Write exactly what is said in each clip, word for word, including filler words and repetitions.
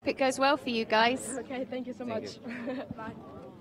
it goes well for you guys. Okay, thank you so Thank much. Bye.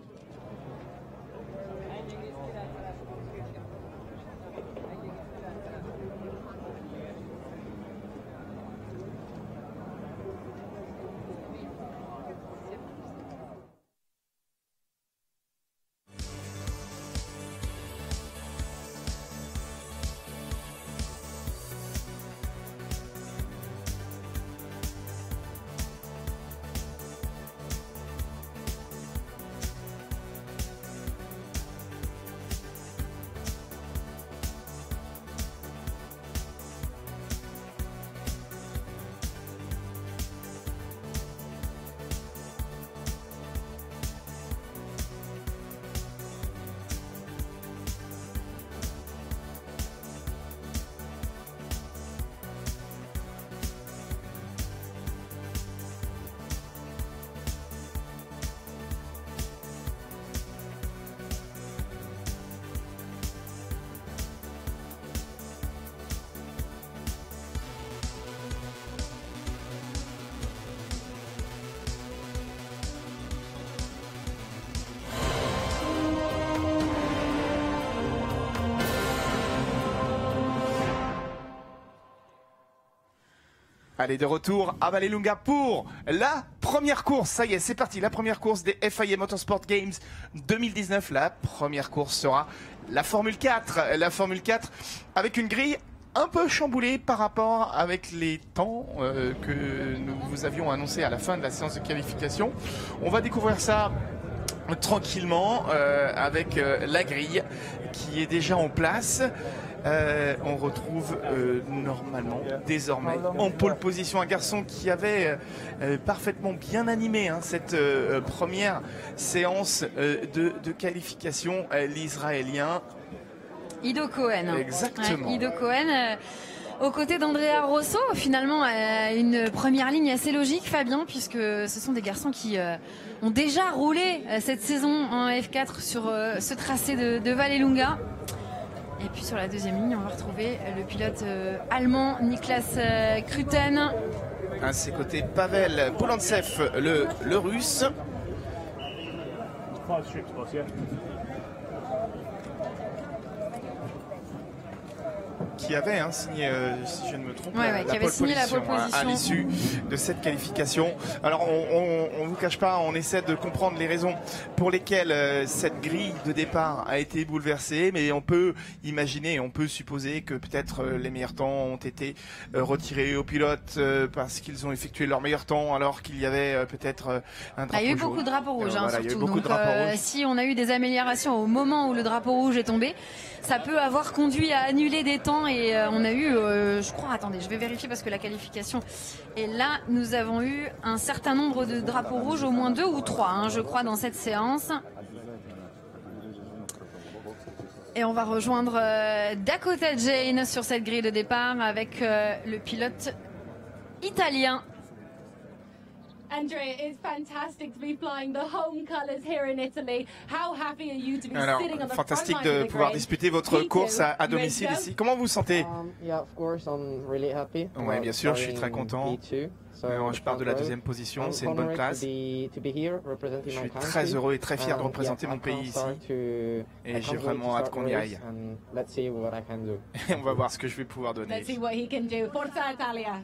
Allez, de retour à Vallelunga pour la première course. Ça y est, c'est parti. La première course des F I A Motorsport Games deux mille dix-neuf. La première course sera la Formule quatre. La Formule quatre avec une grille un peu chamboulée par rapport avec les temps euh, que nous vous avions annoncé à la fin de la séance de qualification. On va découvrir ça tranquillement euh, avec euh, la grille qui est déjà en place. Euh, on retrouve euh, normalement désormais en pole position un garçon qui avait euh, parfaitement bien animé hein, cette euh, première séance euh, de, de qualification, euh, l'Israélien Ido Cohen. Exactement. Ouais, Ido Cohen. Euh... Aux côtés d'Andrea Rosso, finalement, euh, une première ligne assez logique, Fabien, puisque ce sont des garçons qui euh, ont déjà roulé euh, cette saison en F quatre sur euh, ce tracé de, de Vallelunga. Et puis sur la deuxième ligne, on va retrouver le pilote euh, allemand Niklas euh, Kruten. À ses côtés, Pavel Polantsev, le, le russe. Qui avait hein, signé, euh, si je ne me trompe, ouais, la, ouais, la, qui pole avait signé position, la pole position à, à l'issue de cette qualification. Alors on ne vous cache pas, on essaie de comprendre les raisons pour lesquelles euh, cette grille de départ a été bouleversée, mais on peut imaginer, on peut supposer que peut-être euh, les meilleurs temps ont été euh, retirés aux pilotes euh, parce qu'ils ont effectué leur meilleur temps alors qu'il y avait euh, peut-être euh, un drapeau ah, il y a eu jaune. beaucoup de drapeaux rouges, euh, hein, voilà, surtout. il y a eu beaucoup Donc, de drapeaux euh, rouges. si on a eu des améliorations au moment où le drapeau rouge est tombé, ça peut avoir conduit à annuler des temps et euh, on a eu, euh, je crois, attendez, je vais vérifier parce que la qualification est là. Nous avons eu un certain nombre de drapeaux rouges, au moins deux ou trois, hein, je crois, dans cette séance. Et on va rejoindre euh, Dakota Jane sur cette grille de départ avec euh, le pilote italien. Andrea, it's fantastic to be flying the home colours here in Italy. How happy are you to be Alors, sitting on the fantastique front line de of the pouvoir grid? disputer votre Tito, course à, à ready to domicile go? ici. Comment vous vous sentez? Um, yeah, of course, I'm really happy. Ouais, bien sûr, je suis Starting très content. P two, so Euh, je pars de la I'm deuxième position, I'm c'est une bonne honored place. to be- to be here, representing Je my suis country. très heureux et très fier de And, représenter yeah, mon I pays can't ici. start to- Et I j'ai can't wait vraiment to hâte start qu'on y race, aille. and let's see what I can do. Et on va voir ce que je vais pouvoir donner. Let's see what he can do. Forza Italia.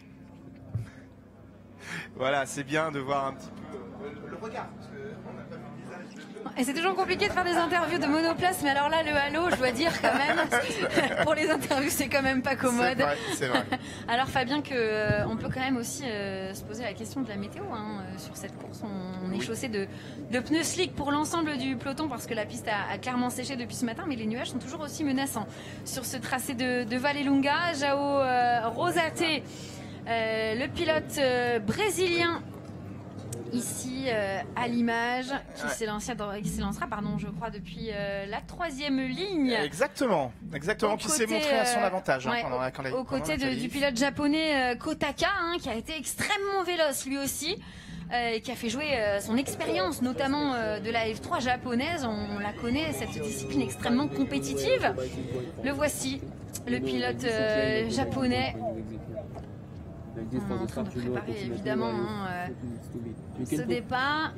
Voilà, c'est bien de voir un petit peu le, le regard. Parce que on n'a pas vu le visage. Et c'est toujours compliqué de faire des interviews de monoplace, mais alors là, le halo, je dois dire quand même, pour les interviews, c'est quand même pas commode. C'est vrai, c'est vrai. Alors Fabien, que, euh, on peut quand même aussi euh, se poser la question de la météo. Hein. Euh, sur cette course, on, on est Oui. chaussé de, de pneus slick pour l'ensemble du peloton parce que la piste a, a clairement séché depuis ce matin, mais les nuages sont toujours aussi menaçants. Sur ce tracé de, de Vallelunga, João euh, Rosate, euh, le pilote euh, brésilien, ici euh, à l'image, qui Ouais. s'élancera, qui s'élancera, pardon, je crois, depuis euh, la troisième ligne. Exactement, exactement, Au qui s'est côté, montré à son euh, avantage hein, ouais, pendant la quand la- Aux pendant côtés la de- du qualif. pilote japonais euh, Kotaka, hein, qui a été extrêmement véloce lui aussi, euh, et qui a fait jouer euh, son expérience, notamment euh, de la F trois japonaise. On, on la connaît, cette discipline extrêmement compétitive. Le voici, le pilote euh, japonais. On est en train de préparer évidemment hein, euh, ce départ.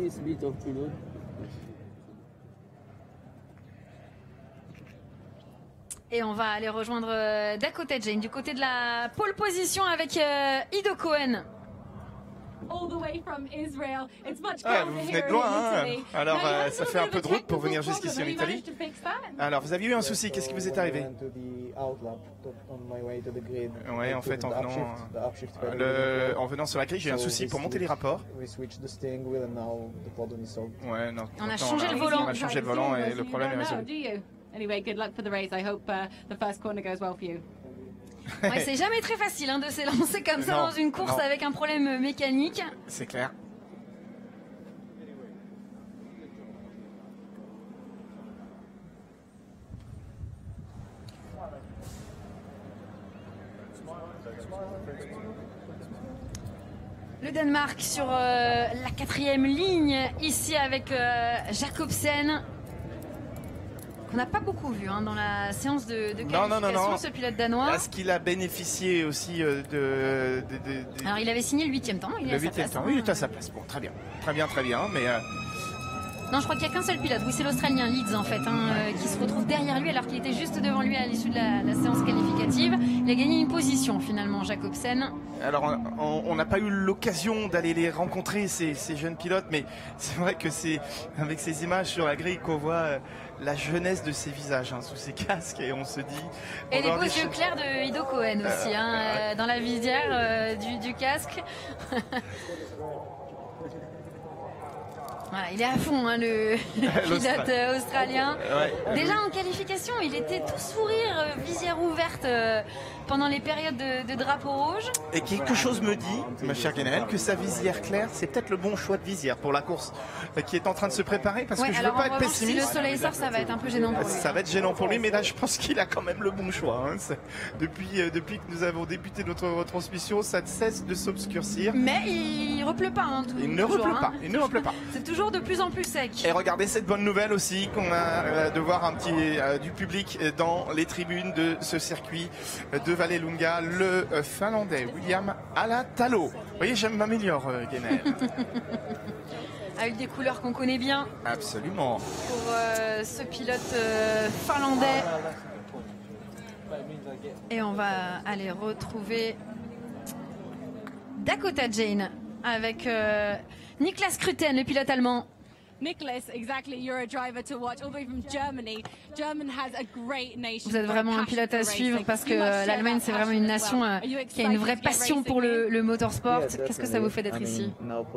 Et on va aller rejoindre euh, Dakota Jane du côté de la pole position avec euh, Ido Cohen. All the way from Israel. It's much Ouais, colder vous here venez de in loin, hein. Italy. Alors Now, you euh, had a ça little fait un bit peu of de a route pour venir technical jusqu'ici en problem. Have you Italie. managed to fix that? Alors vous aviez eu un souci, qu'est-ce qui vous est arrivé? Ouais, en fait, en venant, euh, le, en venant sur la grille, j'ai eu un souci pour monter les rapports. Ouais, non. On a maintenant, changé on le volant. On a changé le volant et le problème est You don't know, résolu. do you? Anyway, good luck for the race. I hope uh, the first corner goes well for you. Ouais, c'est jamais très facile hein, de s'élancer comme ça Non, dans une course non. avec un problème mécanique. C'est clair. Le Danemark sur euh, la quatrième ligne, ici avec euh, Jacobsen, qu'on n'a pas beaucoup vu hein, dans la séance de, de qualification, Non, non, non, non. ce pilote danois. Est-ce qu'il a bénéficié aussi euh, de, de, de, de- Alors il avait signé le huitième temps, il est le à sa huitième place, temps? hein. Oui, il est à sa place. Bon, très bien. Très bien, très bien. Mais euh, Non, je crois qu'il n'y a qu'un seul pilote, oui c'est l'Australien Leeds en fait, hein, euh, qui se retrouve derrière lui alors qu'il était juste devant lui à l'issue de la, la séance qualificative. Il a gagné une position finalement, Jacobsen. alors, on- on n'a pas eu l'occasion d'aller les rencontrer, ces, ces jeunes pilotes, mais c'est vrai que c'est avec ces images sur la grille qu'on voit euh, la jeunesse de ces visages hein, sous ces casques et on se dit. Et on les leur beaux dit- yeux clairs de Ido Cohen aussi, hein, euh, dans la visière euh, du, du casque. Voilà, il est à fond, hein, le pilote euh, australien. Ouais. Déjà en qualification, il était tout sourire, euh, visière ouverte euh, pendant les périodes de, de drapeau rouge. Et quelque chose me dit, ma chère Guénel, que sa visière claire, c'est peut-être le bon choix de visière pour la course euh, qui est en train de se préparer parce Ouais, que je alors veux pas en être revanche, si le pessimiste. soleil sort, ça va être un peu gênant pour lui. Ça va être gênant pour lui, mais là je pense qu'il a quand même le bon choix. Hein. C'est- Depuis, euh, depuis que nous avons débuté notre retransmission, ça ne cesse de s'obscurcir. Mais il repleut pas, hein, tout- Il ne toujours, repleut hein. pas, il ne repleut pas. C'est toujours de plus en plus sec. Et regardez cette bonne nouvelle aussi qu'on a euh, de voir un petit euh, du public dans les tribunes de ce circuit euh, de Vallelunga, le euh, Finlandais William Alatalo. Vous voyez, j'aime m'améliore, euh, Guénel. Avec des couleurs qu'on connaît bien Absolument. pour euh, ce pilote euh, finlandais. Et on va aller retrouver Dakota Jane avec euh, Niklas Kruten, le pilote allemand. Nicholas, exactly. You're a driver to watch all the way from Germany. German has a great nation. Vous êtes vraiment un pilote à suivre parce que euh, l'Allemagne c'est vraiment une nation euh, qui a une vraie passion pour le, le motorsport. Qu'est-ce que ça vous fait d'être ici?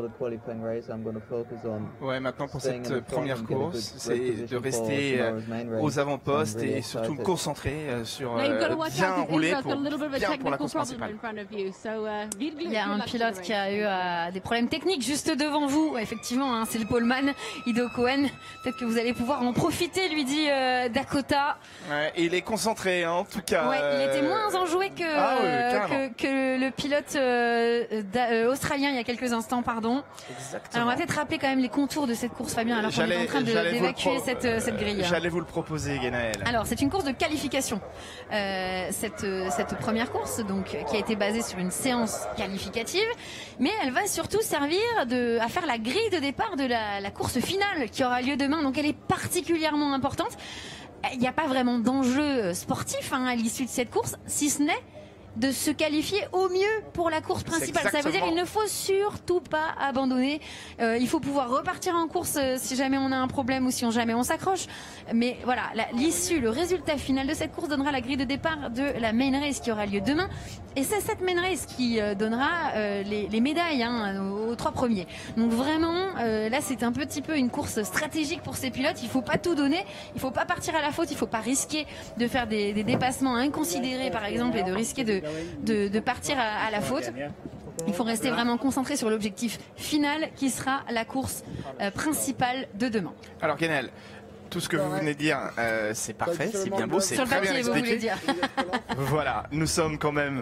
Ouais, maintenant pour cette euh, première course, c'est de rester euh, aux avant-postes et surtout me concentrer euh, sur Now you've got euh, to watch bien out because rouler Israel's pour, got a little bit of a bien pour la technical course problem principale. in front of you. So, uh, good- Il y a good un luck to the pilote race. qui a eu euh, des problèmes techniques juste devant vous. Effectivement, hein, c'est le poleman Ido Cohen. Peut-être que vous allez pouvoir en profiter, lui dit euh, Dakota. Ouais, et il est concentré hein, en tout cas. Ouais, il était euh, moins enjoué que, Ah oui, euh, carrément. que, que le pilote euh, d'a- euh, australien il y a quelques instants, pardon. Exactement. Alors on va peut-être rappeler quand même les contours de cette course, Fabien, alors qu'on est J'allais- en train de- j'allais vous le d'évacuer pro- cette, euh, cette grille. J'allais vous le proposer, Guénaël. Alors c'est une course de qualification. Euh, cette, euh, cette première course donc qui a été basée sur une séance qualificative, mais elle va surtout servir de, à faire la grille de départ de la, la course finale qui aura lieu demain. Donc elle est particulièrement importante. Il n'y a pas vraiment d'enjeu sportif hein, à l'issue de cette course, si ce n'est de se qualifier au mieux pour la course principale. Ça veut dire qu'il ne faut surtout pas abandonner. Euh, il faut pouvoir repartir en course euh, si jamais on a un problème ou si on, jamais on s'accroche. Mais voilà, la- l'issue, le résultat final de cette course donnera la grille de départ de la main race qui aura lieu demain. Et c'est cette main race qui euh, donnera euh, les, les médailles hein, aux, aux trois premiers. Donc vraiment, euh, là c'est un petit peu une course stratégique pour ces pilotes. Il faut pas tout donner, il faut pas partir à la faute, il faut pas risquer de faire des, des dépassements inconsidérés par exemple et de risquer de, de, de partir à, à la faute. Il faut rester vraiment concentré sur l'objectif final qui sera la course euh, principale de demain. Alors Guénaël, tout ce que vous venez de dire, euh, c'est parfait, c'est bien beau, c'est Sur le très bien papier, vous voulez expliqué. dire. Voilà, nous sommes quand même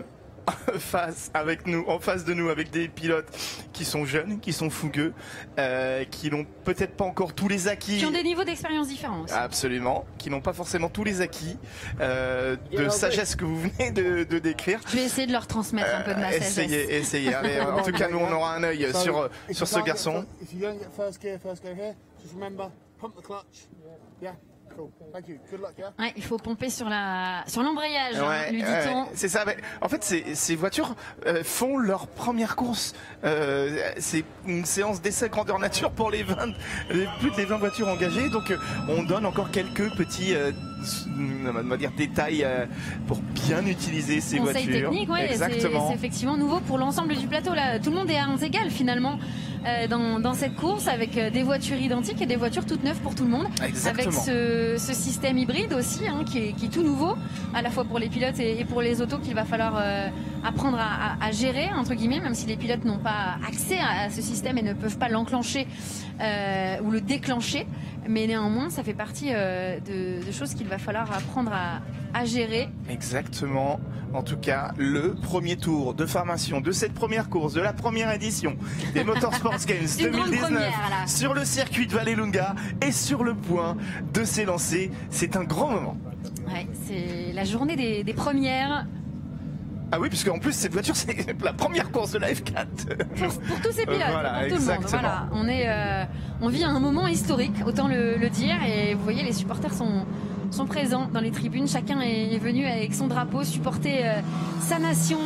face avec nous, en face de nous, avec des pilotes qui sont jeunes, qui sont fougueux, euh, qui n'ont peut-être pas encore tous les acquis. Qui ont des niveaux d'expérience différents aussi. Absolument, qui n'ont pas forcément tous les acquis euh, de sagesse que vous venez de, de décrire. Je vais essayer de leur transmettre un peu de ma Euh, sagesse. essayez, essayez. Allez, en tout cas, nous, on aura un œil sur, sur ce garçon. If you don't get first gear, first go here, just remember, pump the clutch. Yeah, cool. Thank you. Good luck, yeah. Ouais, il faut pomper sur la sur l'embrayage, hein, Ouais, lui ouais, dit-on. c'est ça. Mais en fait, ces, ces voitures euh, font leur première course. Euh, c'est une séance d'essai grandeur nature pour les vingt, les plus de les vingt voitures engagées. Donc, euh, on donne encore quelques petits, euh, on va dire, détails euh, pour bien utiliser ces Conseil voitures. technique, ouais, c'est Exactement. c'est effectivement nouveau pour l'ensemble du plateau. Là, tout le monde est à armes égales finalement euh, dans, dans cette course, avec euh, des voitures identiques et des voitures toutes neuves pour tout le monde. Exactement. Avec ce, ce système hybride aussi, hein, qui, est, qui est tout nouveau, à la fois pour les pilotes et, et pour les autos qu'il va falloir euh, apprendre à, à, à gérer, entre guillemets, même si les pilotes n'ont pas accès à, à ce système et ne peuvent pas l'enclencher euh, ou le déclencher. Mais néanmoins, ça fait partie euh, de, de choses qu'il va falloir apprendre à, à gérer. Exactement. En tout cas, le premier tour de formation de cette première course, de la première édition des Motorsports Games Une grande deux mille dix-neuf première, là. sur le circuit de Vallelunga est sur le point de s'élancer. C'est un grand moment. Ouais, c'est la journée des, des premières. Ah oui, puisque en plus cette voiture c'est la première course de la F quatre. Pour, pour tous ces pilotes, Voilà, pour tout le monde. exactement. Voilà, on est, euh, on vit un moment historique, autant le, le dire. Et vous voyez, les supporters sont, sont présents dans les tribunes. Chacun est, est venu avec son drapeau supporter euh, sa nation.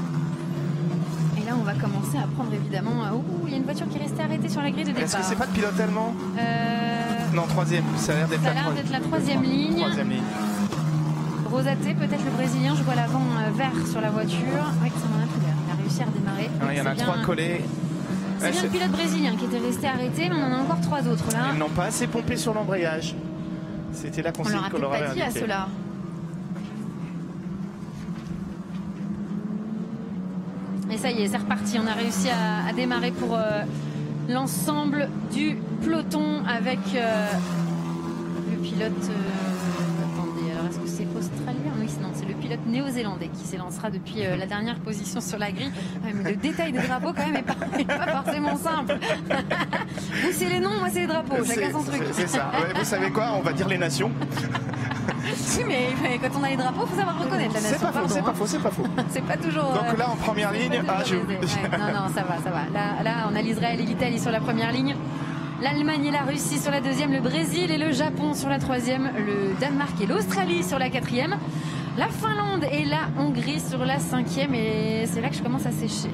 Et là, on va commencer à prendre évidemment. Euh, oh, il y a une voiture qui est restée arrêtée sur la grille de départ. Est-ce que c'est pas le pilote allemand? Euh, Non, troisième. Ça a l'air d'être Ça a la, l'air troi- d'être la troisième ligne. troisième ligne. Rosaté, peut-être le brésilien. Je vois l'avant euh, vert sur la voiture. Oui, ça m'en a tout l'air. Il a réussi à redémarrer. Ah, il y en a C'est trois bien- collés. C'est Ouais, bien c'est- le pilote brésilien qui était resté arrêté, mais on en a encore trois autres là. Ils n'ont pas assez pompé sur l'embrayage. C'était la On consigne leur a qu'on peut-être leur avait pas dit à indiquée. ceux-là. Et ça y est, c'est reparti. On a réussi à, à démarrer pour euh, l'ensemble du peloton avec euh, le pilote. euh, attendez, alors est-ce que c'est australien? Oui, non, c'est le pilote néo-zélandais qui s'élancera depuis euh, la dernière position sur la grille. Ouais, mais le détail des drapeaux, quand même, n'est pas, est pas forcément simple. Vous, c'est les noms, moi, c'est les drapeaux. Chacun C'est- son truc. c'est- C'est ça. Ouais, vous savez quoi? On va dire les nations. Oui, mais mais quand on a les drapeaux, il faut savoir reconnaître la nation. C'est pas faux, pardon, c'est hein. pas faux, c'est pas faux. C'est pas toujours. Donc euh, là, en première c'est ligne, pas ah, toujours je- aisé. Ouais, non, non, ça va, ça va. Là, là, on a l'Israël et l'Italie sur la première ligne. L'Allemagne et la Russie sur la deuxième, le Brésil et le Japon sur la troisième, le Danemark et l'Australie sur la quatrième, la Finlande et la Hongrie sur la cinquième, et c'est là que je commence à sécher.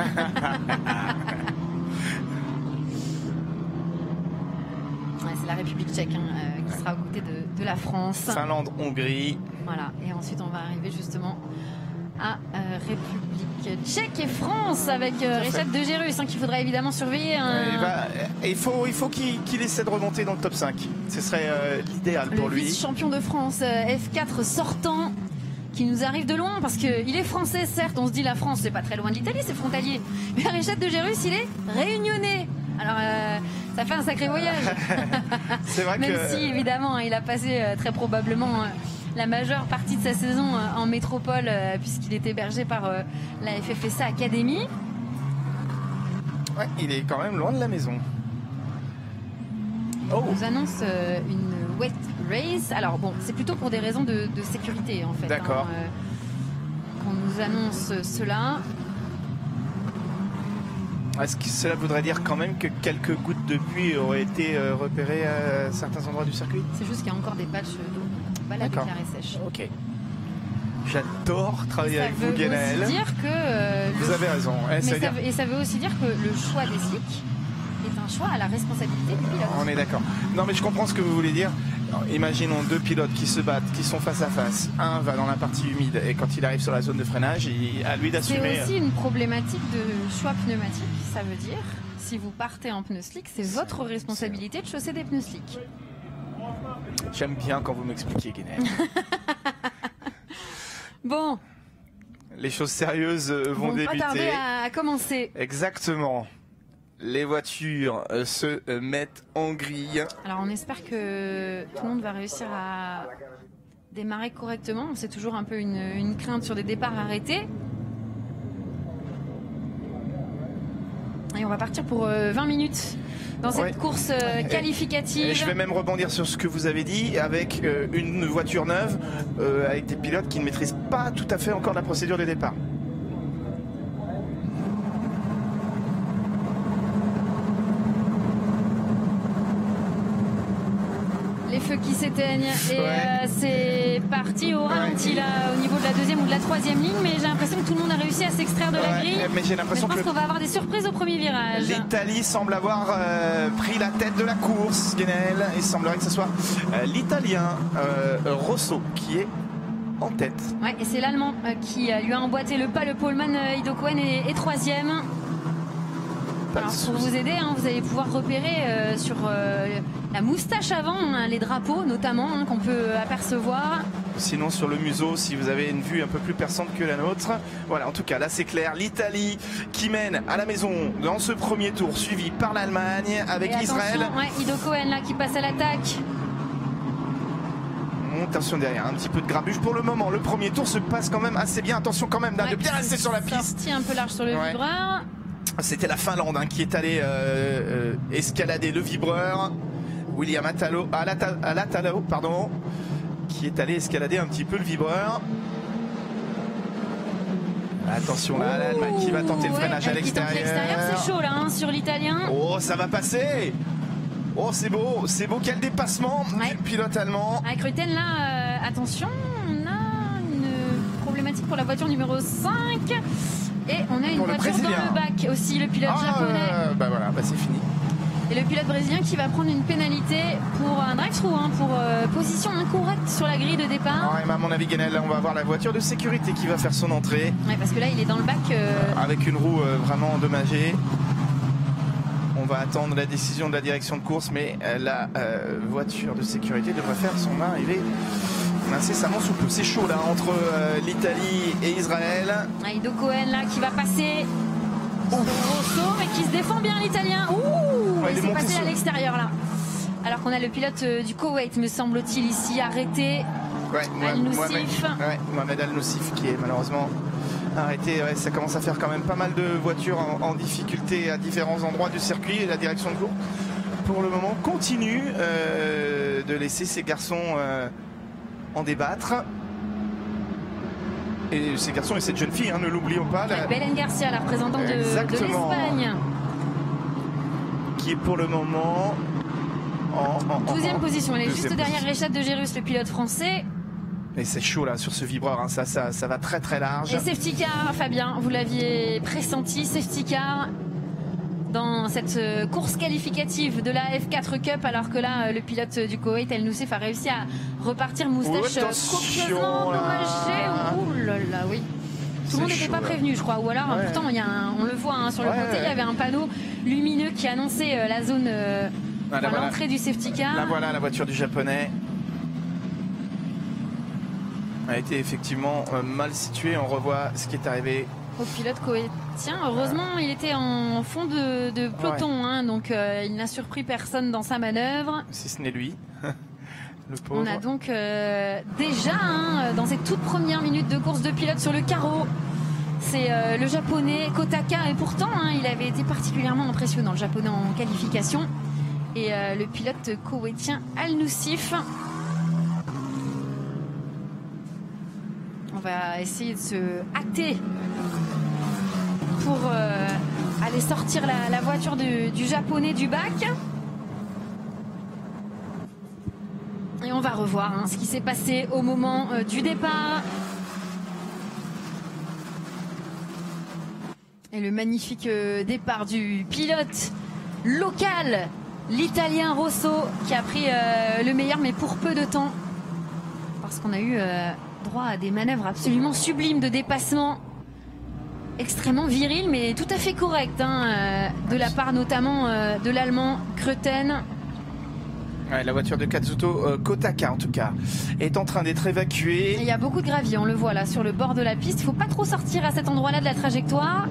Ouais, c'est la République tchèque hein, euh, qui sera aux côtés de, de la France. Finlande, Hongrie. Voilà, et ensuite on va arriver justement à euh, République tchèque et France avec euh, Tout à fait. Richard de Gérus hein, qu'il faudra évidemment surveiller. hein. Eh ben, il faut, il faut qu'il qu'il essaie de remonter dans le top cinq. Ce serait euh, l'idéal pour Le lui. vice-champion de France euh, F quatre sortant qui nous arrive de loin parce qu'il est français certes, on se dit la France c'est pas très loin de l'Italie, c'est frontalier. Mais Richard de Gérus il est réunionnais. Alors euh, ça fait un sacré voyage. C'est vrai Même que si évidemment il a passé euh, très probablement euh, la majeure partie de sa saison euh, en métropole euh, puisqu'il est hébergé par euh, la F F S A Academy. ouais, il est quand même loin de la maison. Oh, On nous annonce euh, une wet race. Alors bon, c'est plutôt pour des raisons de, de sécurité en fait. D'accord. hein, euh, qu'on nous annonce cela. est-ce que cela voudrait dire quand même que quelques gouttes de pluie auraient été euh, repérées à certains endroits du circuit? C'est juste qu'il y a encore des patchs d'eau. Pas la D'accord. déclarée sèche. Ok. J'adore travailler Et ça avec veut vous, Guénaël. aussi dire que euh, le Vous avez raison. Eh, Mais ça veut ça dire- veut- et ça veut aussi dire que le choix des slicks est un choix à la responsabilité du pilote. On est d'accord. Non, mais je comprends ce que vous voulez dire. Alors, imaginons deux pilotes qui se battent, qui sont face à face. Un va dans la partie humide et quand il arrive sur la zone de freinage, il, à lui d'assumer. C'est aussi une problématique de choix pneumatique. Ça veut dire, si vous partez en pneus slick, c'est votre responsabilité de chausser des pneus slick. J'aime bien quand vous m'expliquez, Guénaël. Bon, Les choses sérieuses euh, vont on va pas débuter. tarder à commencer. Exactement. Les voitures euh, se euh, mettent en grille. Alors on espère que tout le monde va réussir à démarrer correctement. C'est toujours un peu une, une crainte sur des départs arrêtés. Et on va partir pour euh, vingt minutes dans cette Ouais. course euh, qualificative. Et je vais même rebondir sur ce que vous avez dit, avec euh, une voiture neuve, euh, avec des pilotes qui ne maîtrisent pas tout à fait encore la procédure de départ. Les feux qui s'éteignent et Ouais. euh, c'est parti au ralenti Ouais. là au niveau de la deuxième ou de la troisième ligne, mais j'ai l'impression que tout le monde a réussi à s'extraire de la Ouais, grille. mais j'ai l'impression je pense que qu'on va avoir des surprises au premier virage. l'Italie semble avoir euh, pris la tête de la course, Guenel. Il semblerait que ce soit euh, l'Italien euh, Rosso qui est en tête. Ouais, et c'est l'Allemand euh, qui euh, lui a emboîté le pas, le poleman euh, Ido Cohen est, est troisième. Pas de Alors pour souci. vous aider, hein, vous allez pouvoir repérer euh, sur euh, la moustache avant, hein, les drapeaux notamment, hein, qu'on peut apercevoir. Sinon sur le museau, si vous avez une vue un peu plus perçante que la nôtre. Voilà, en tout cas là c'est clair, l'Italie qui mène à la maison dans ce premier tour, suivi par l'Allemagne avec Et l'Israël. attention, ouais, Ido Cohen là qui passe à l'attaque. Attention derrière, un petit peu de grabuge pour le moment. Le premier tour se passe quand même assez bien. Attention quand même de Ouais, bien rester sur la piste. Sorti un peu large sur le Ouais. vibreur. C'était la Finlande hein, qui est allée euh, euh, escalader le vibreur. William Atalo, Alata- Alatalo, pardon, qui est allé escalader un petit peu le vibreur. Attention là, l'Allemagne qui va tenter le Ouais, freinage à elle qui tente l'extérieur, l'extérieur. c'est chaud là hein, sur l'italien. Oh, ça va passer. Oh, c'est beau, c'est beau. Quel dépassement Ouais. du pilote allemand. Avec Rutten là, euh, attention, on a une problématique pour la voiture numéro cinq. Et on a une Pour le voiture dans Brésilien. le bac aussi, le pilote Ah, japonais. euh, bah voilà, bah c'est fini. Et le pilote brésilien qui va prendre une pénalité pour un drive-through, hein, pour euh, position incorrecte sur la grille de départ. Ouais, mais à mon avis, Guenel, là, on va avoir la voiture de sécurité qui va faire son entrée. Ouais, parce que là, il est dans le bac. euh, Avec une roue euh, vraiment endommagée. On va attendre la décision de la direction de course, mais euh, la euh, voiture de sécurité devrait faire son arrivée incessamment sous peu. C'est chaud là entre euh, l'Italie et Israël. Ah, Ido Cohen là qui va passer sur Rosso, mais qui se défend bien l'italien. Ouh, Ouais, il il est s'est monté passé sur- à l'extérieur là. Alors qu'on a le pilote euh, du Koweït, me semble-t-il, ici arrêté. Ouais, Al Mohamed- Noussif. ouais, Mohamed Al Noussif qui est malheureusement arrêté. Ouais, ça commence à faire quand même pas mal de voitures en, en difficulté à différents endroits du circuit. Et la direction de course, pour le moment, continue euh, de laisser ces garçons euh, en débattre. Et ces garçons et cette jeune fille, hein, ne l'oublions pas, la- Belen Garcia, la représentante de, de Exactement. l'Espagne. qui est pour le moment en, en- en- douzième en- position, elle est deuxième juste derrière position. Richard de Gérus, le pilote français. Et c'est chaud là sur ce vibreur, hein, ça, ça, ça va très très large. Et safety car, Fabien, vous l'aviez pressenti, safety car dans cette euh, course qualificative de la F quatre Cup, alors que là, euh, le pilote du Koweït, El Noussif, a réussi à repartir moustache Oh, euh, attention, copieusement là. endommagée. Ouh là là, oui. Tout le monde C'est n'était chaud, pas là. prévenu, je crois. Ou alors, Ouais. pourtant, il y a un- on le voit hein, sur le Ouais, côté, il y ouais. avait un panneau lumineux qui annonçait euh, la zone, euh, Ah, là, enfin, voilà. l'entrée du safety car. Là voilà la voiture du japonais. A été effectivement euh, mal située. On revoit ce qui est arrivé. Au pilote koweïtien. Heureusement, il était en fond de, de peloton, hein, donc euh, il n'a surpris personne dans sa manœuvre. Si ce n'est lui. Le pauvre. On a donc euh, déjà, hein, dans ces toutes premières minutes de course de pilote sur le carreau, c'est euh, le japonais Kotaka, et pourtant hein, il avait été particulièrement impressionnant, le japonais en qualification. Et euh, le pilote koweïtien Al Noussif. On va essayer de se hâter pour euh, aller sortir la, la voiture du, du japonais du bac. Et on va revoir hein, ce qui s'est passé au moment euh, du départ. Et le magnifique euh, départ du pilote local, l'italien Rosso, qui a pris euh, le meilleur, mais pour peu de temps. Parce qu'on a eu euh, droit à des manœuvres absolument sublimes de dépassement, extrêmement viril, mais tout à fait correct, hein, euh, de la part notamment euh, de l'allemand Kröten. Ouais, la voiture de Kazuto euh, Kotaka en tout cas est en train d'être Et évacuée. il y a beaucoup de gravier, on le voit là sur le bord de la piste. Il ne faut pas trop sortir à cet endroit-là de la trajectoire.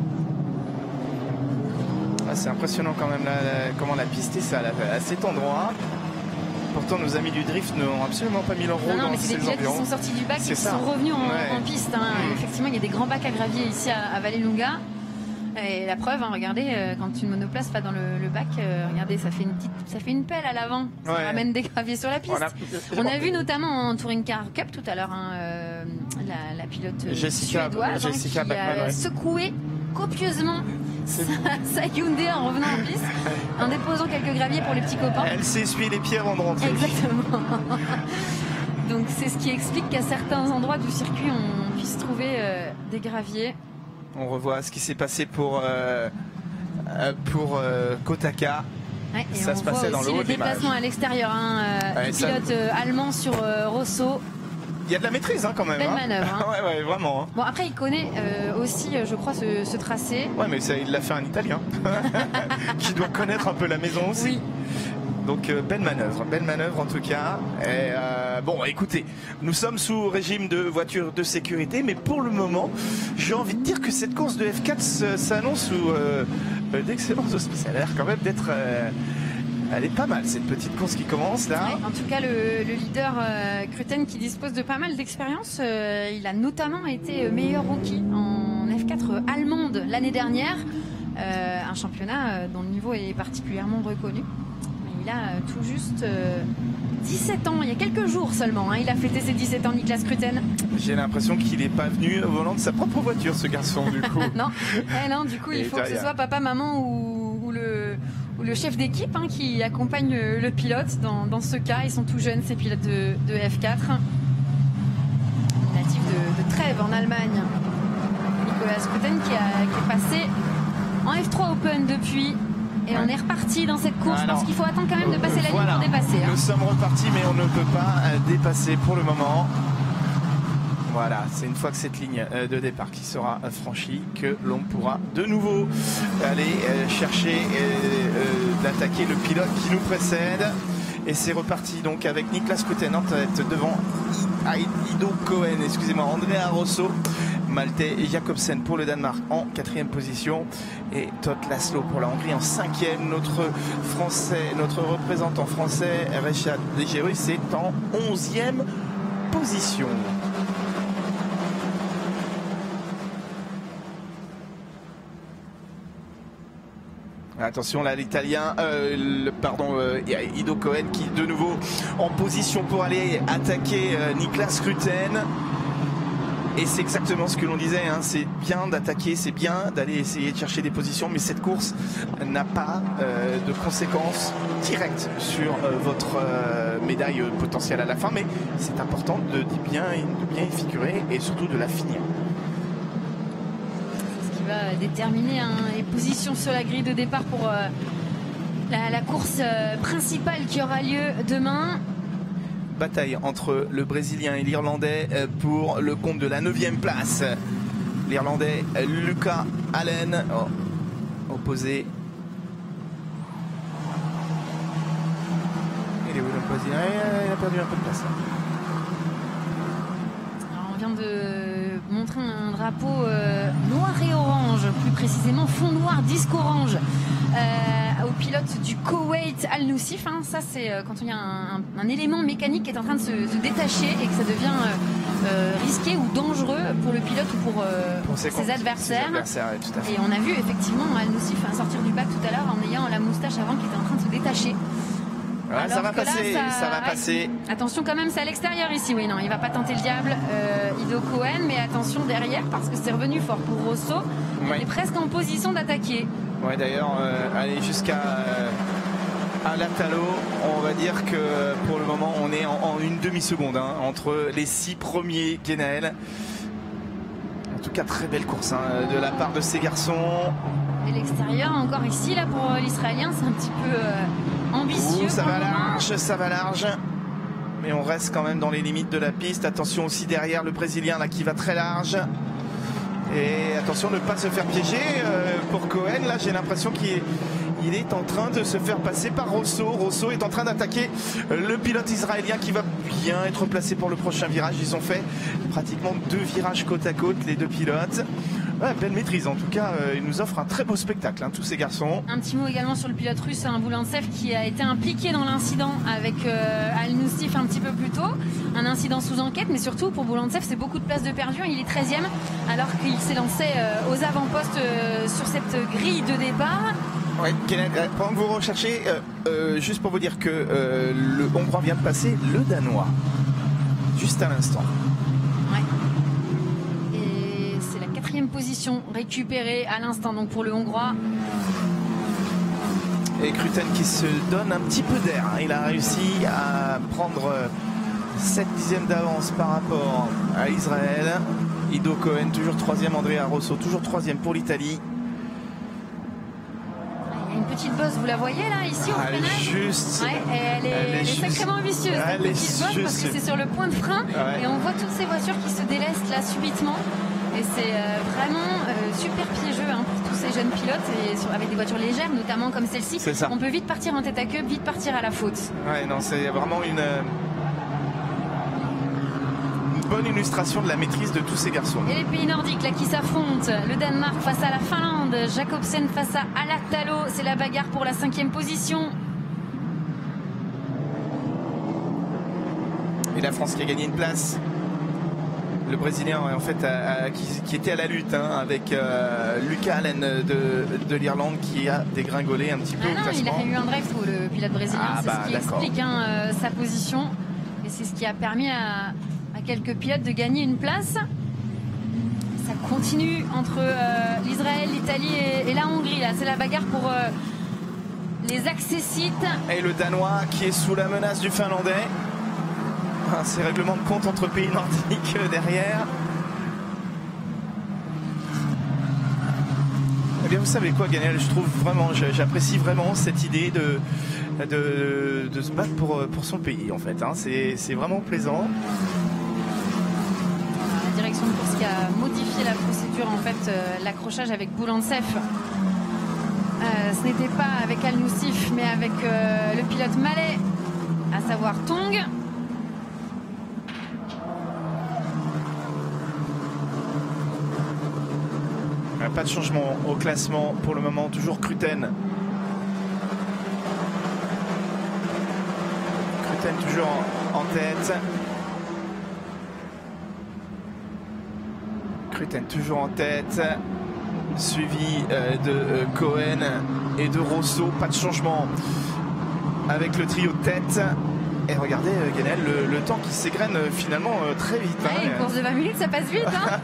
Ah, c'est impressionnant quand même la- la- comment la piste est sale à cet endroit. Pourtant nos amis du drift n'ont absolument pas mis leur roue Non, non, dans mais c'est des ces pilotes qui environs. sont sortis du bac et C'est qui ça. sont revenus en, Ouais. en piste. hein. Mmh. Effectivement, il y a des grands bacs à gravier ici à, à Vallelunga. Et la preuve, hein, regardez, euh, quand une monoplace va dans le, le bac, euh, regardez, ça fait une petite, ça fait une pelle à l'avant. Ça Ouais. ramène des graviers sur la piste. On a- On a vu notamment en Touring Car Cup tout à l'heure hein, euh, la, la pilote euh, Jessica- suédoise hein, Jessica qui Bachmann, a ouais. secoué copieusement sa, sa Hyundai en revenant en piste, en déposant quelques graviers pour les petits copains. Elle s'est essuyé les pieds avant de rentrer. Exactement. Donc c'est ce qui explique qu'à certains endroits du circuit, on puisse trouver euh, des graviers. On revoit ce qui s'est passé pour, euh, euh, pour euh, Kotaka. Ouais, et Ça on se passait voit dans aussi le haut le de déplacement l'image. à l'extérieur hein, euh, Ouais, du ça- pilote euh, allemand sur euh, Rosso. Il y a de la maîtrise hein, quand même. Belle hein. manœuvre, hein. ouais, ouais, vraiment. hein. Bon après il connaît euh, aussi, euh, je crois, ce, ce tracé. Ouais, mais ça, il l'a fait un Italien qui doit connaître un peu la maison aussi. Oui. Donc euh, belle manœuvre, belle manœuvre en tout cas. Et, euh, bon, écoutez, nous sommes sous régime de voiture de sécurité, mais pour le moment, j'ai envie de dire que cette course de F quatre s- s'annonce sous euh, euh, d'excellents auspices. Ça a l'air quand même d'être, euh, elle est pas mal cette petite course qui commence là. Ouais, en tout cas, le, le leader euh, Kruten qui dispose de pas mal d'expérience, euh, il a notamment été meilleur rookie en F quatre allemande l'année dernière, euh, un championnat euh, dont le niveau est particulièrement reconnu. Mais il a euh, tout juste euh, dix-sept ans, il y a quelques jours seulement, hein, il a fêté ses dix-sept ans, Niklas Kruten. J'ai l'impression qu'il n'est pas venu au volant de sa propre voiture, ce garçon du coup. non, eh non, du coup, Et il faut que ce derrière. soit papa, maman ou, ou le, ou le chef d'équipe hein, qui accompagne euh, le pilote. Dans, dans ce cas, ils sont tout jeunes, ces pilotes de, de F quatre. Natif de, de Trèves, en Allemagne. Nicolas Kruten qui, a- qui est passé en F trois Open depuis. Et on est reparti dans cette course Alors, parce qu'il faut attendre quand même de passer la voilà. ligne pour dépasser. hein. Nous sommes repartis, mais on ne peut pas euh, dépasser pour le moment. Voilà, c'est une fois que cette ligne euh, de départ qui sera euh, franchie que l'on pourra de nouveau aller euh, chercher euh, euh, d'attaquer le pilote qui nous précède. Et c'est reparti donc avec Niklas Kruten en tête devant I- Ido Cohen, excusez-moi, Andrea Rosso, Malte Jacobsen pour le Danemark en quatrième position et Todd Laszlo pour la Hongrie en cinquième. Notre français, notre représentant français, Richard Degerus, est en onzième position. Attention là l'italien, euh, le, pardon, euh, Ido Cohen qui de nouveau en position pour aller attaquer euh, Niklas Kruten. Et c'est exactement ce que l'on disait, hein, c'est bien d'attaquer, c'est bien d'aller essayer de chercher des positions, mais cette course n'a pas euh, de conséquences directes sur euh, votre euh, médaille potentielle à la fin, mais c'est important de, de bien, de bien y figurer et surtout de la finir. Ce qui va déterminer hein, les positions sur la grille de départ pour euh, la, la course euh, principale qui aura lieu demain. Bataille entre le Brésilien et l'Irlandais pour le compte de la neuvième place. L'Irlandais Lucas Allen oh, opposé. Il est où le Brésilien? Il a perdu un peu de place. Alors, on vient de montrer un drapeau euh, noir et orange, plus précisément fond noir, disque orange, euh, au pilote du Koweït Al Noussif. Hein. Ça, c'est euh, quand il y a un, un, un élément mécanique qui est en train de se, se détacher et que ça devient euh, euh, risqué ou dangereux pour le pilote ou pour, euh, Pour ses, ses ses adversaires. adversaires, oui, tout à fait. Et on a vu effectivement Al Noussif sortir du bac tout à l'heure en ayant la moustache avant qui était en train de se détacher. Ouais, ça Alors va que là, passer, ça, ça- va ouais. passer. Attention quand même, c'est à l'extérieur ici. Oui, non, il va pas tenter le diable, euh, Ido Cohen, mais attention derrière parce que c'est revenu fort pour Rosso. Ouais. Il est presque en position d'attaquer. Ouais, d'ailleurs, euh, aller jusqu'à euh, à Latalo, on va dire que pour le moment, on est en, en une demi-seconde hein, entre les six premiers Genaël. En tout cas, très belle course hein, de la part de ces garçons. Et l'extérieur, encore ici, là pour euh, l'Israélien, c'est un petit peu euh, ambitieux. Ouh, ça pour va le moment. large, ça va large. Mais on reste quand même dans les limites de la piste. Attention aussi derrière le Brésilien là qui va très large. Et attention de ne pas se faire piéger euh, pour Cohen. Là, j'ai l'impression qu'il est, il est en train de se faire passer par Rosso. Rosso est en train d'attaquer le pilote israélien qui va bien être placé pour le prochain virage. Ils ont fait pratiquement deux virages côte à côte, les deux pilotes. Ouais, belle maîtrise en tout cas, euh, il nous offre un très beau spectacle, hein, tous ces garçons. Un petit mot également sur le pilote russe, un Boulantsev qui a été impliqué dans l'incident avec euh, Al-Noustif un petit peu plus tôt. Un incident sous enquête, mais surtout pour Boulantsev, c'est beaucoup de places de perdu. Il est treizième alors qu'il s'est lancé euh, aux avant-postes euh, sur cette grille de départ. Ouais, pendant que vous recherchez, euh, euh, juste pour vous dire que euh, le Hongrois vient de passer le Danois, juste à l'instant. Ouais. Et c'est la quatrième position récupérée à l'instant donc pour le Hongrois. Et Kruten qui se donne un petit peu d'air. Hein. Il a réussi à prendre sept dixièmes d'avance par rapport à Israël. Ido Cohen toujours troisième, Andrea Rosso toujours troisième pour l'Italie. Une petite bosse, vous la voyez là, ici au elle freinage est juste. Ouais, et elle est, elle est elle est juste, sacrément ambitieuse, cette elle est petite bosse, juste, parce que c'est sur le point de frein. Ouais. Et on voit toutes ces voitures qui se délestent là subitement. Et c'est euh, vraiment euh, super piégeux hein, pour tous ces jeunes pilotes, et sur, avec des voitures légères, notamment comme celle-ci. C'est ça. On peut vite partir en tête à queue, vite partir à la faute. Ouais, non, c'est vraiment une, une bonne illustration de la maîtrise de tous ces garçons. Et les pays nordiques là qui s'affrontent, le Danemark face à la Finlande, Jacobsen face à Alatalo, c'est la bagarre pour la cinquième position. Et la France qui a gagné une place. Le Brésilien en fait a, a, qui, qui était à la lutte hein, avec euh, Lucas Allen de, de l'Irlande qui a dégringolé un petit peu Ah au non, il classement. a eu un drive-through le pilote brésilien, Ah c'est bah, ce qui d'accord. explique hein, euh, sa position et c'est ce qui a permis à, à quelques pilotes de gagner une place. Ça continue entre euh, l'Israël, l'Italie et, et la Hongrie là, c'est la bagarre pour euh, les accessites. Et le Danois qui est sous la menace du Finlandais. Ah, ces règlements de compte entre pays nordiques euh, derrière. Eh bien, vous savez quoi, Ganel, je trouve vraiment, j'apprécie vraiment cette idée de, de, de se battre pour, pour son pays, en fait. Hein. C'est vraiment plaisant. La direction de course qui a modifié la procédure, en fait, euh, l'accrochage avec Boulantsev. Euh, ce n'était pas avec Al-Noustif, mais avec euh, le pilote malais, à savoir Tong. Pas de changement au classement pour le moment, toujours Kruten. Kruten toujours en tête. Kruten toujours en tête. Suivi euh, de euh, Cohen et de Rosso. Pas de changement avec le trio de tête. Et regardez, euh, Ganel, le, le temps qui s'égrène euh, finalement euh, très vite. Ouais, hein. une course de vingt minutes, ça passe vite. Hein.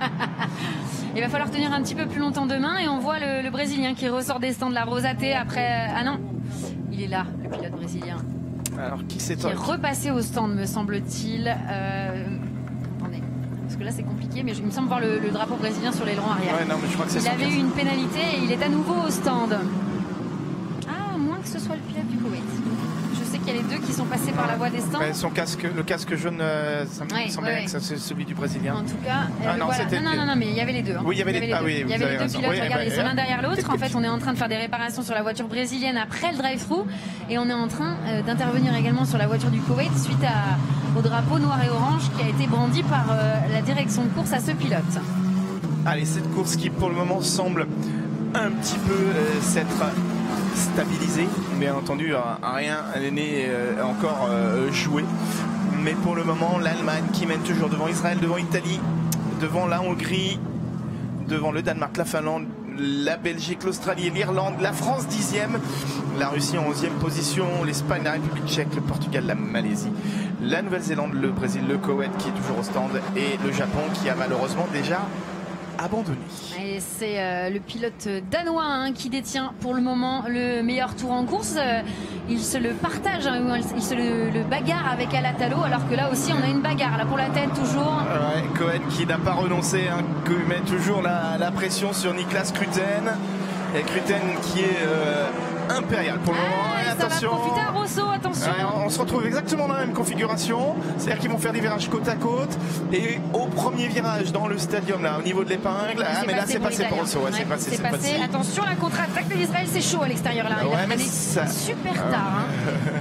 Il va falloir tenir un petit peu plus longtemps demain et on voit le, le Brésilien qui ressort des stands de la Rosaté après... Ah non, il est là, le pilote brésilien. Alors, qui c'est Qui est repassé au stand, me semble-t-il. Euh... Attendez, parce que là c'est compliqué, mais il me semble voir le, le drapeau brésilien sur l'aileron arrière. Ouais, non, mais je crois que c'est il son avait casque. eu une pénalité et il est à nouveau au stand. Ah, à moins que ce soit le pilote du Koweït. Je sais qu'il y a les deux qui sont passés par la voie des stands. Ouais, son casque, le casque jaune, euh, ça me Ouais, semblait ouais, que ça, c'est celui du Brésilien. En tout cas, euh, Ah non, voilà. c'était- non, non, non, non, mais il y avait les deux. hein. Oui, il y avait les- ah deux. oui, il vous y avait avez les deux raison. pilotes. Oui, Regardez, bah, ils sont l'un derrière l'autre. peut-être En que fait, tu- on est en train de faire des réparations sur la voiture brésilienne après le drive-through, et on est en train euh, d'intervenir également sur la voiture du Koweït suite à, au drapeau noir et orange qui a été brandi par euh, la direction de course à ce pilote. Allez, cette course qui pour le moment semble un petit peu euh, s'être stabilisée. Bien entendu, euh, rien n'est euh, encore euh, joué. Mais pour le moment, l'Allemagne qui mène toujours devant Israël, devant l'Italie, devant la Hongrie, devant le Danemark, la Finlande, la Belgique, l'Australie et l'Irlande, la France dixième, la Russie en onzième position, l'Espagne, la République tchèque, le Portugal, la Malaisie, la Nouvelle-Zélande, le Brésil, le Koweït qui est toujours au stand et le Japon qui a malheureusement déjà abandonné. Et c'est euh, le pilote danois hein, qui détient pour le moment le meilleur tour en course. Euh, il se le partage, hein, il se le, le bagarre avec Alatalo, alors que là aussi on a une bagarre là pour la tête toujours. Ouais, Cohen qui n'a pas renoncé, hein, qui met toujours la, la pression sur Niklas Kruten. Et Kruten qui est euh, impérial pour le moment. Ah, Et ça attention. va profiter à Rosso, attention. Ouais, on, on se retrouve exactement dans la même configuration. C'est-à-dire qu'ils vont faire des virages côte à côte. Et au premier virage dans le stadium, là, au niveau de l'épingle, ah, mais là c'est passé pour Rosso. Ouais, Ouais, c'est passé, c'est c'est passé. passé. Attention, la contre-attaque de l'Israël, c'est chaud à l'extérieur là. Il Ouais, a mais freiné ça- super tard. hein.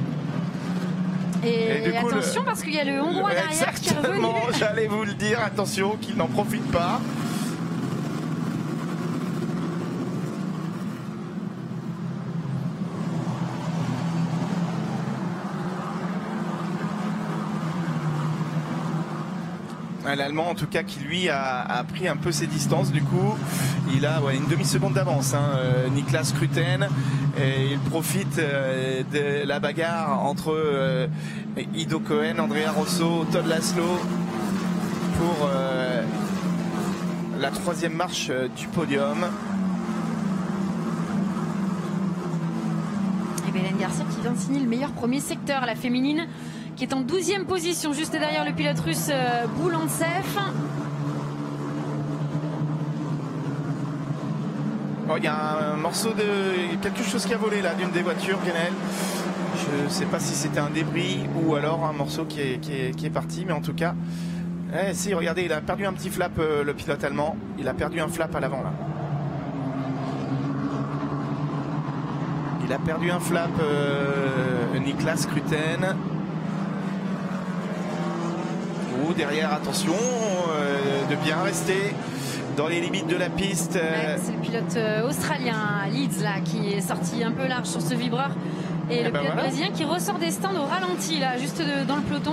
Et, Et du coup, attention le- parce qu'il y a le Hongrois derrière qui est revenu. Exactement, j'allais vous le dire, attention qu'il n'en profite pas. L'Allemand en tout cas qui lui a, a pris un peu ses distances, du coup il a ouais, une demi-seconde d'avance, hein, euh, Niklas Kruten, et il profite euh, de la bagarre entre euh, Ido Cohen, Andrea Rosso, Todd Laszlo pour euh, la troisième marche euh, du podium. Et Belen Garcia qui vient de signer le meilleur premier secteur, la féminine, qui est en douzième position, juste derrière le pilote russe euh, Boulantsev. Oh, il y a un morceau de quelque chose qui a volé là d'une des voitures, Lionel. Je ne sais pas si c'était un débris ou alors un morceau qui est, qui est, qui est parti, mais en tout cas, eh, si, regardez, il a perdu un petit flap, euh, le pilote allemand. Il a perdu un flap à l'avant là. Il a perdu un flap, euh, Niklas Kruten. Ou derrière, attention, euh, de bien rester dans les limites de la piste. Ouais, c'est le pilote euh, australien Leeds là qui est sorti un peu large sur ce vibreur, et, et le ben pilote voilà. brésilien qui ressort des stands au ralenti là, juste de, dans le peloton.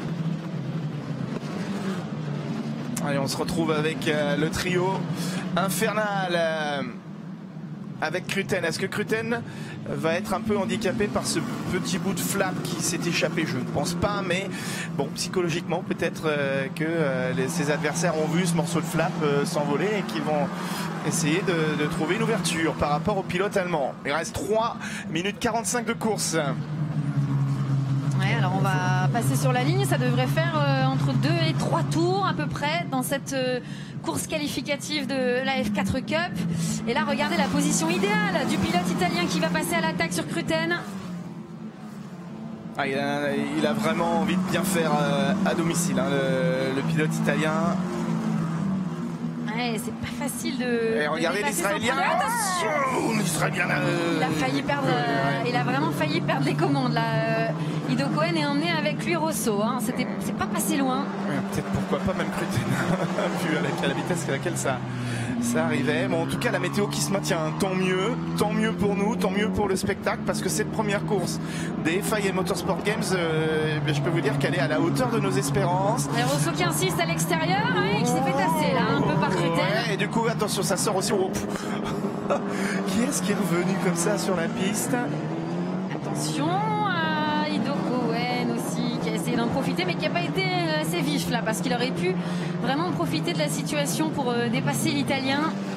Allez, on se retrouve avec euh, le trio infernal euh, avec Kruten. Est-ce que Kruten va être un peu handicapé par ce petit bout de flap qui s'est échappé? Je ne pense pas, mais bon, psychologiquement peut-être euh, que euh, les, ses adversaires ont vu ce morceau de flap euh, s'envoler et qu'ils vont essayer de, de trouver une ouverture par rapport au pilote allemand. Il reste trois minutes quarante-cinq de course. Ouais, alors on va passer sur la ligne, ça devrait faire euh, entre deux et trois tours à peu près dans cette euh, course qualificative de la F quatre Cup. Et là, regardez la position idéale du pilote italien qui va passer à l'attaque sur Kruten. Ah, il, a, il a vraiment envie de bien faire euh, à domicile, hein, le, le pilote italien. Ouais, c'est pas facile de. Et regardez l'Israélien. Attention, l'Israélien. Euh... Il a failli perdre. Euh, il a vraiment failli perdre les commandes là. Euh, Ido Cohen est emmené avec lui Rosso. Hein. C'était, c'est pas passé loin. Ouais, peut-être pourquoi pas même Kruten, vu à la, à la vitesse à laquelle ça, ça arrivait. Bon, en tout cas, la météo qui se maintient, tant mieux, tant mieux pour nous, tant mieux pour le spectacle, parce que cette première course des F I A Motorsport Games, euh, je peux vous dire qu'elle est à la hauteur de nos espérances. Et Rosso qui insiste à l'extérieur, hein, qui s'est fait tasser là, un peu par Kruten. Ouais, et du coup, attention, ça sort aussi. Oh, qui est-ce qui est revenu comme ça sur la piste? Attention à Ido Cohen aussi, qui a essayé d'en profiter, mais qui n'a pas été assez vif là, parce qu'il aurait pu vraiment profiter de la situation pour euh, dépasser l'Italien.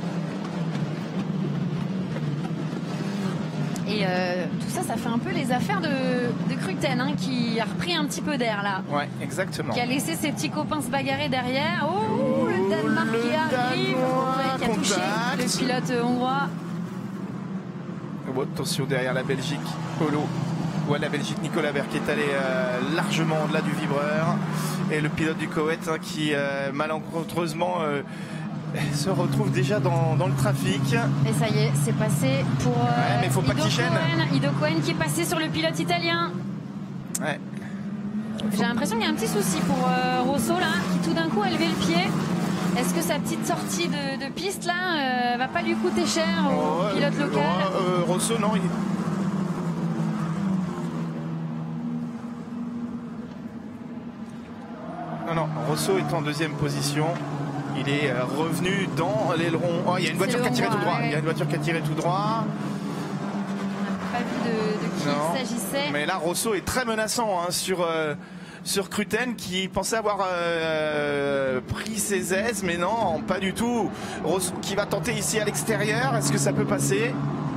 Et euh, tout ça, ça fait un peu les affaires de, de Kruten, hein, qui a repris un petit peu d'air là. Ouais, exactement. Qui a laissé ses petits copains se bagarrer derrière. Oh, le Danemark le qui arrive, ouais, qui a touché le pilote hongrois. Oh, attention derrière la Belgique, Polo. Ouais, la Belgique, Nicolas Berg qui est allé euh, largement au-delà du vibreur. Et le pilote du Koweït hein, qui euh, malencontreusement euh, se retrouve déjà dans, dans le trafic. Et ça y est, c'est passé pour euh, ouais, mais faut pas Ido qu'il chaîne. Cohen. Ido Cohen qui est passé sur le pilote italien. Ouais. J'ai l'impression qu'il y a un petit souci pour euh, Rosso là, qui tout d'un coup a levé le pied. Est-ce que sa petite sortie de, de piste là euh, va pas lui coûter cher au oh, pilote local? oh, euh, Rosso, non. Il... Non, non, Rosso est en deuxième position. Il est euh, revenu dans l'aileron. Oh, il y a une voiture qui a tiré tout droit. Ouais. Il y a une voiture qui a tiré tout droit. On n'a pas vu de, de qui non. il s'agissait. Mais là, Rosso est très menaçant hein, sur, euh, sur Kruten qui pensait avoir euh, pris ses aises, mais non, pas du tout. Rosso qui va tenter ici à l'extérieur. Est-ce que ça peut passer?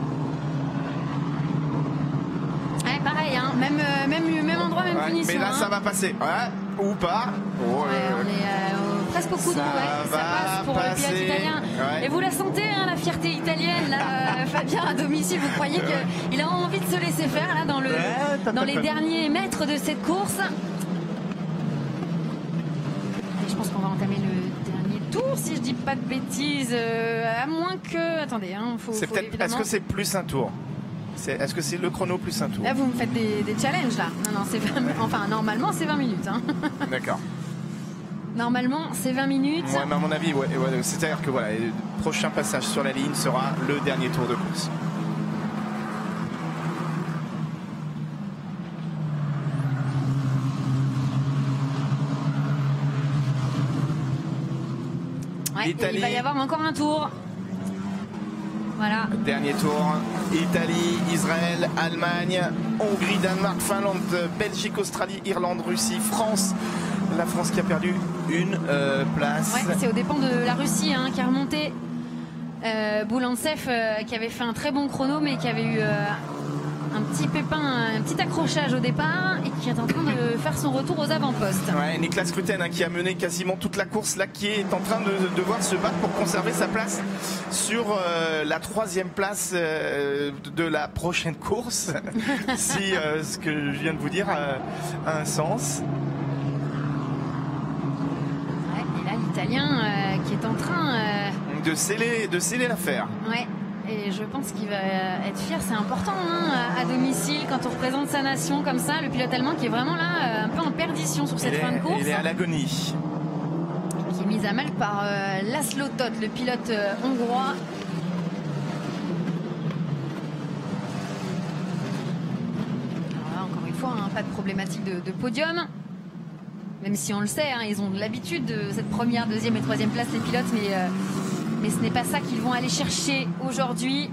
Ouais, pareil, hein. même, euh, même, même endroit, même ouais, punition. Mais là, hein. ça va passer. Ouais, ou pas. Oh, ouais, on est euh, presque au coup de ça, ouais, ça passe pour passer. Le pilote italien. Ouais. Et vous la sentez, hein, la fierté italienne. Là, Fabien à domicile, vous croyez qu'il a envie de se laisser faire là, dans, le, ouais, dans les derniers mètres de cette course. Et je pense qu'on va entamer le dernier tour, si je dis pas de bêtises. Euh, à moins que... Attendez, hein, faut, faut évidemment... Est-ce que c'est plus un tour? Est-ce que c'est le chrono plus un tour? Là, vous me faites des, des challenges, là. Non, non, c'est vingt... Enfin, normalement, c'est vingt minutes. Hein. D'accord. Normalement, c'est vingt minutes. Ouais, mais à mon avis, ouais, ouais, c'est-à-dire que voilà, le prochain passage sur la ligne sera le dernier tour de course. Ouais, l'Italie. il va y avoir encore un tour. Voilà. Dernier tour, Italie, Israël, Allemagne, Hongrie, Danemark, Finlande, Belgique, Australie, Irlande, Russie, France. La France qui a perdu une euh, place. Ouais, c'est aux dépens de la Russie hein, qui a remonté. Euh, Boulantsev euh, qui avait fait un très bon chrono mais qui avait eu euh, un petit pépin, un petit accrochage au départ et qui est en train de faire son retour aux avant-postes. Ouais, Niklas Kruten hein, qui a mené quasiment toute la course là, qui est en train de devoir se battre pour conserver sa place sur euh, la troisième place euh, de la prochaine course. Si euh, ce que je viens de vous dire euh, a un sens. Ouais, et là l'Italien euh, qui est en train euh... de sceller, de sceller l'affaire. Ouais. Et je pense qu'il va être fier, c'est important hein, à domicile quand on représente sa nation comme ça. Le pilote allemand qui est vraiment là, un peu en perdition sur cette il fin est, de course. Il est à l'agonie. Qui est mise à mal par euh, Laszlo Toth, le pilote euh, hongrois. Alors là, encore une fois, hein, pas de problématique de, de podium. Même si on le sait, hein, ils ont l'habitude de cette première, deuxième et troisième place, les pilotes, mais... Euh, Mais ce n'est pas ça qu'ils vont aller chercher aujourd'hui.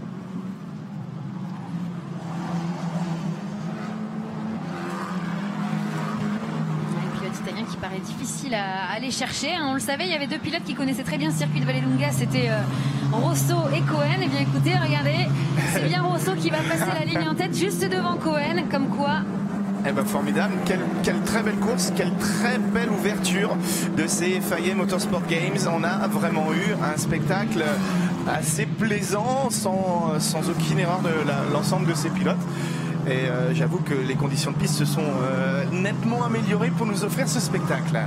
Un pilote italien qui paraît difficile à aller chercher. On le savait, il y avait deux pilotes qui connaissaient très bien le circuit de Vallelunga. C'était euh, Rosso et Cohen. Et bien écoutez, regardez, c'est bien Rosso qui va passer la ligne en tête juste devant Cohen. Comme quoi... Eh ben formidable, quelle, quelle très belle course, quelle très belle ouverture de ces F I A Motorsport Games. On a vraiment eu un spectacle assez plaisant, sans, sans aucune erreur de l'ensemble de ces pilotes. Et euh, j'avoue que les conditions de piste se sont euh, nettement améliorées pour nous offrir ce spectacle.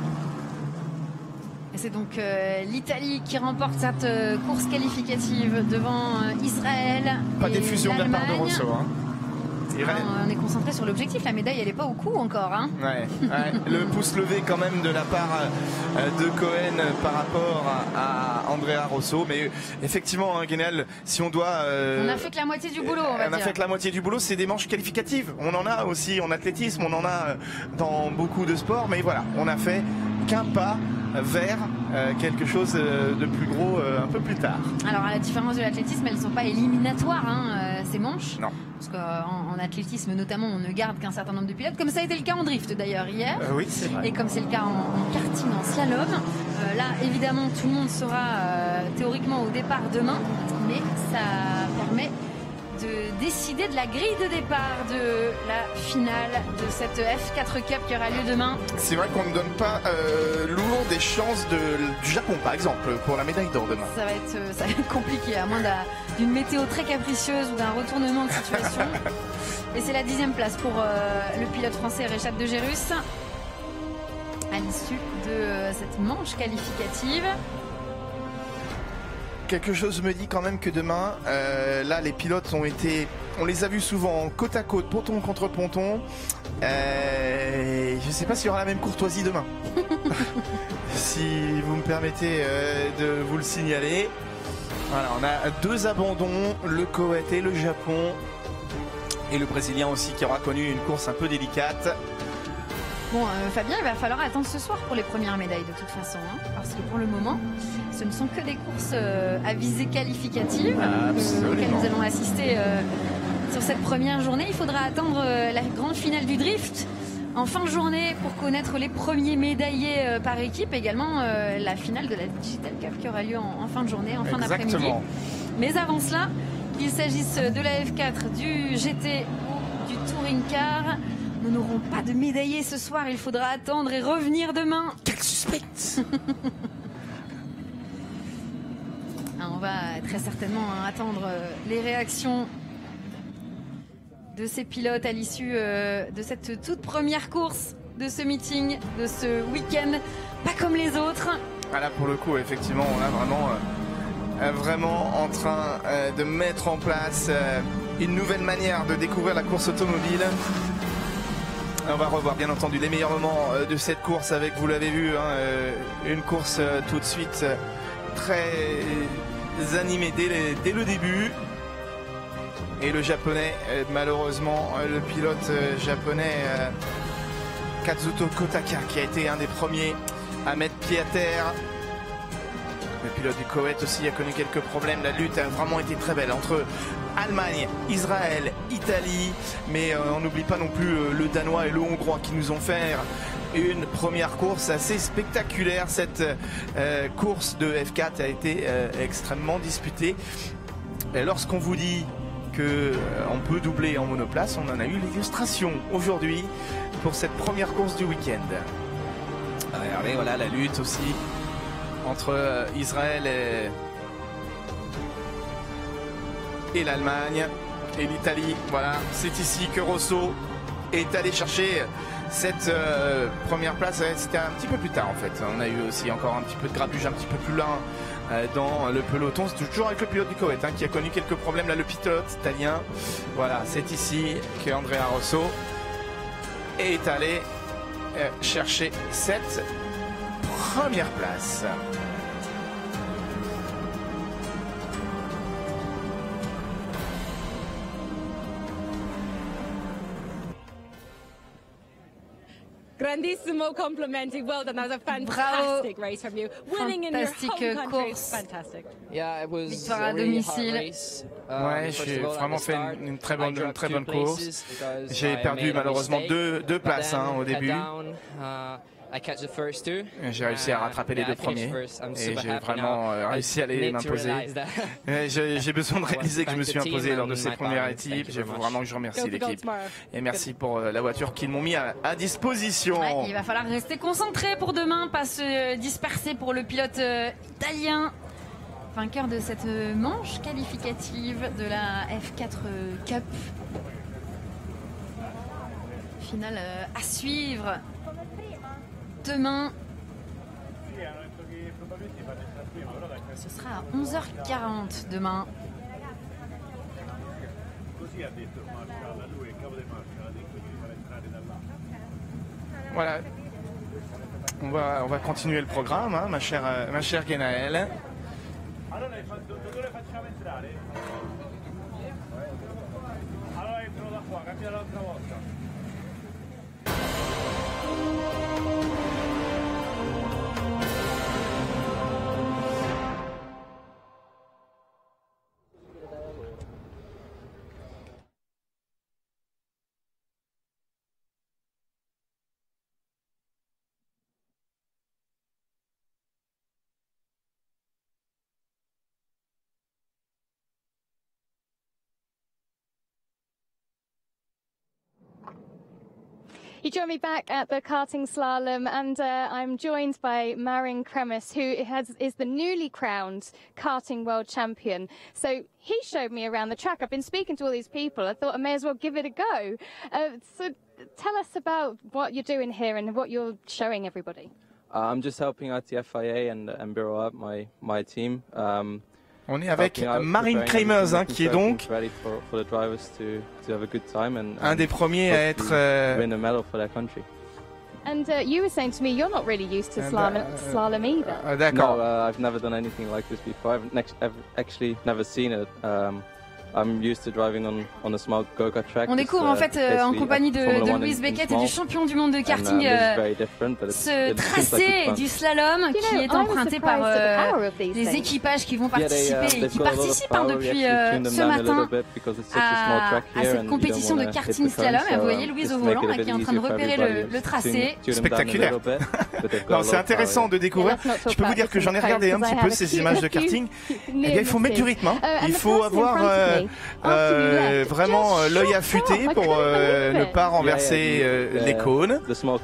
Et c'est donc euh, l'Italie qui remporte cette euh, course qualificative devant euh, Israël. Pas et d'effusion de la part de Rosso. Hein. Ah, on est concentré sur l'objectif, la médaille elle est pas au cou encore hein. Ouais, ouais. Le pouce levé quand même de la part de Cohen par rapport à Andrea Rosso, mais effectivement hein, Guénel, si on doit euh, on a fait que la moitié du boulot on va on a dire. fait que la moitié du boulot, c'est des manches qualificatives, on en a aussi en athlétisme, on en a dans beaucoup de sports, mais voilà, on a fait qu'un pas vers euh, quelque chose de plus gros euh, un peu plus tard. Alors à la différence de l'athlétisme, elles ne sont pas éliminatoires hein, euh, ces manches. Non. Parce qu'en en athlétisme notamment, on ne garde qu'un certain nombre de pilotes, comme ça a été le cas en drift d'ailleurs hier. Euh, oui, c'est vrai. Et comme c'est le cas en, en karting, en slalom. Euh, là, évidemment, tout le monde sera euh, théoriquement au départ demain, mais ça permet de décider de la grille de départ de la finale de cette F quatre Cup qui aura lieu demain. C'est vrai qu'on ne donne pas euh, lourd des chances de, du Japon, par exemple, pour la médaille d'or demain. Ça va être, ça va être compliqué, à moins d'une météo très capricieuse ou d'un retournement de situation. Et c'est la dixième place pour euh, le pilote français Richard de Gérus à l'issue de euh, cette manche qualificative. Quelque chose me dit quand même que demain, euh, là, les pilotes ont été, on les a vus souvent côte à côte, ponton contre ponton. Euh, je ne sais pas s'il y aura la même courtoisie demain. Si vous me permettez euh, de vous le signaler. Voilà, on a deux abandons, le Koweït et le Japon. Et le Brésilien aussi qui aura connu une course un peu délicate. Bon, euh, Fabien, il va falloir attendre ce soir pour les premières médailles de toute façon. Hein, parce que pour le moment, ce ne sont que des courses euh, à visée qualificative euh, auxquelles nous allons assister euh, sur cette première journée. Il faudra attendre euh, la grande finale du drift en fin de journée pour connaître les premiers médaillés euh, par équipe. Également euh, la finale de la Digital Cup qui aura lieu en, en fin de journée, en fin d'après-midi. Mais avant cela, qu'il s'agisse de la F quatre, du G T ou du Touring Car, nous n'aurons pas de médaillés ce soir. Il faudra attendre et revenir demain. Quel suspense! On va très certainement hein, attendre euh, les réactions de ces pilotes à l'issue euh, de cette toute première course de ce meeting, de ce week-end, pas comme les autres. Ah là, pour le coup, effectivement, on a vraiment, euh, vraiment en train euh, de mettre en place euh, une nouvelle manière de découvrir la course automobile. On va revoir bien entendu les meilleurs moments euh, de cette course avec, vous l'avez vu, hein, euh, une course euh, tout de suite euh, très animée dès, les, dès le début. Et le japonais, euh, malheureusement, euh, le pilote euh, japonais euh, Kazuto Kotaka, qui a été un des premiers à mettre pied à terre Le pilote du Koweït aussi a connu quelques problèmes. La lutte a vraiment été très belle entre Allemagne, Israël, Italie. Mais euh, on n'oublie pas non plus euh, le Danois et le Hongrois qui nous ont fait une première course assez spectaculaire. Cette euh, course de F quatre a été euh, extrêmement disputée. Et lorsqu'on vous dit qu'on euh, peut doubler en monoplace, on en a eu l'illustration aujourd'hui pour cette première course du week-end. Regardez, voilà la lutte aussi entre euh, Israël et, et l'Allemagne et l'Italie. Voilà, c'est ici que Rosso est allé chercher cette euh, première place. C'était un petit peu plus tard en fait. On a eu aussi encore un petit peu de grabuge un petit peu plus loin euh, dans le peloton. C'est toujours avec le pilote du Koweït hein, qui a connu quelques problèmes. Là, le pilote italien. Voilà, c'est ici que Andrea Rosso est allé euh, chercher cette première place. Grandissimo complimenti. Well done. That was a fantastic race from you. Winning in your home country is fantastic. Yeah, it was Victoire a à really hard domicile. race. Um, Ouais, first j'ai of all, at vraiment the fait start, une, une très bonne, I une dropped très two bonne course. places because J'ai I perdu made a malheureusement mistake. deux, deux But places then, hein, au head début. down, uh, I catch the first two. J'ai réussi à rattraper les Uh, deux yeah, I finished premiers first. I'm et super j'ai happy vraiment now. euh, réussi à I les need to m'imposer. realize that. J'ai j'ai besoin de I want to réaliser que je me thank suis the team imposé lors de and ces my premières parents. Thank équipes. you Il very faut much. vraiment que je remercie Go for gold l'équipe tomorrow. et merci pour euh, la voiture qu'ils m'ont mis à, à disposition. Ouais, il va falloir rester concentré pour demain, pas se disperser pour le pilote euh, italien, vainqueur de cette euh, manche qualificative de la F quatre euh, Cup. Finale euh, à suivre demain. Ce sera à onze heures quarante demain. Voilà. On va, on va continuer le programme, hein, ma chère, euh, ma chère Genaëlle. You join me back at the karting slalom, and uh, I'm joined by Marin Kremes, who has, is the newly crowned karting world champion. So he showed me around the track. I've been speaking to all these people. I thought I may as well give it a go. Uh, so tell us about what you're doing here and what you're showing everybody. Uh, I'm just helping out the F I A and, and Bureau Up, my, my team. Um, On est avec Marin Kremes, hein, qui est donc un des premiers à être euh, And uh, you were saying to me you're not really used to slalom, uh, slalom either. Uh, D'accord. No, uh, I've never done anything like this before. I've next, actually never seen it. Um, I'm used to driving on, on a small go-kart track. On découvre en fait euh, en compagnie de, de Louise Beckett et du champion du monde de karting euh, ce tracé du slalom qui est emprunté par euh, les équipages qui vont participer et qui participent hein, depuis euh, ce matin à, à cette compétition de karting slalom. Et vous voyez Louise au volant là, qui est en train de repérer le, le tracé. Spectaculaire. C'est intéressant de découvrir. Je peux vous dire que j'en ai regardé un petit peu ces images de karting. Eh bien, il faut mettre du rythme. Hein. Il faut avoir euh, Euh, vraiment euh, l'œil affûté pour euh, ne pas renverser euh, les cônes.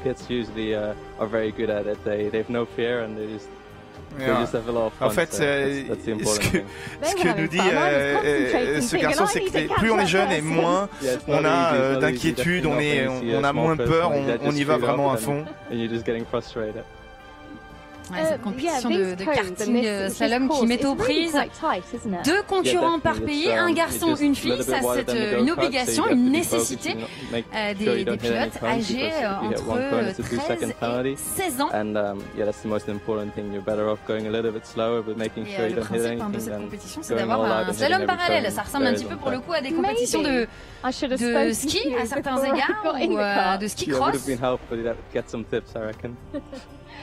En fait, euh, ce, que, ce que nous dit euh, euh, ce garçon, c'est que plus on est jeune et moins on a euh, d'inquiétude, on, est, on, on a moins peur, on, on y va vraiment à fond. Ouais, cette compétition de, de karting euh, slalom qui met aux prises deux concurrents par pays, un garçon, une fille. Ça, c'est euh, une obligation, une nécessité euh, des, des pilotes âgés euh, entre treize et seize ans. Et euh, le principe hein, de cette compétition, c'est d'avoir un slalom parallèle. Ça ressemble un petit peu pour le coup à des compétitions de, de ski à certains égards ou euh, de ski cross.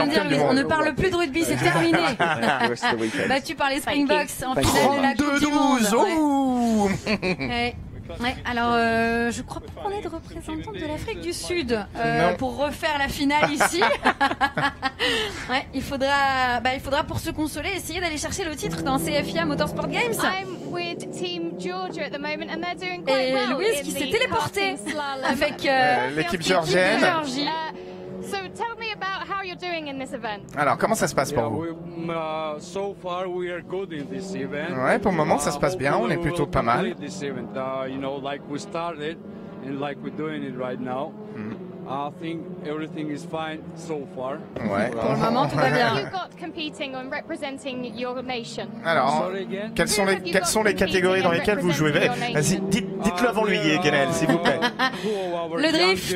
viens de dire, championne du Louise, on monde. ne parle plus de rugby, c'est terminé. The rest of the weekend. Battu par les Springboks en Thank you. finale de la Coupe du Monde. trente-deux douze. Ouais. Ouais. Ouais, alors euh, je crois pas qu'on ait de représentante de l'Afrique du Sud euh, Non. pour refaire la finale ici. Ouais, il faudra, bah, il faudra pour se consoler essayer d'aller chercher le titre dans C F I A Motorsport Games. I'm with Team Georgia at the moment, and they're doing quite Et well Louise in qui the s'est téléportée karting slalom. avec euh, Euh, l'équipe géorgienne. Géorgie. Uh, so tell me about how you're doing in this event. Alors, comment ça se passe pour Yeah, vous? we, uh, so far we are good in this event. Ouais, pour le moment, ça se passe bien, on est hopefully plutôt we pas will mal. complete this event, uh, you know, like we started and like we're doing it right now. I think everything is fine so far. Ouais. Pour le moment, tout va bien. You got competing and representing your nation. Alors, Sorry again. quelles sont les, quelles sont les catégories dans lesquelles vous jouez? Vas-y, dites, dites-le avant lui, Guenel, s'il vous plaît. Le drift,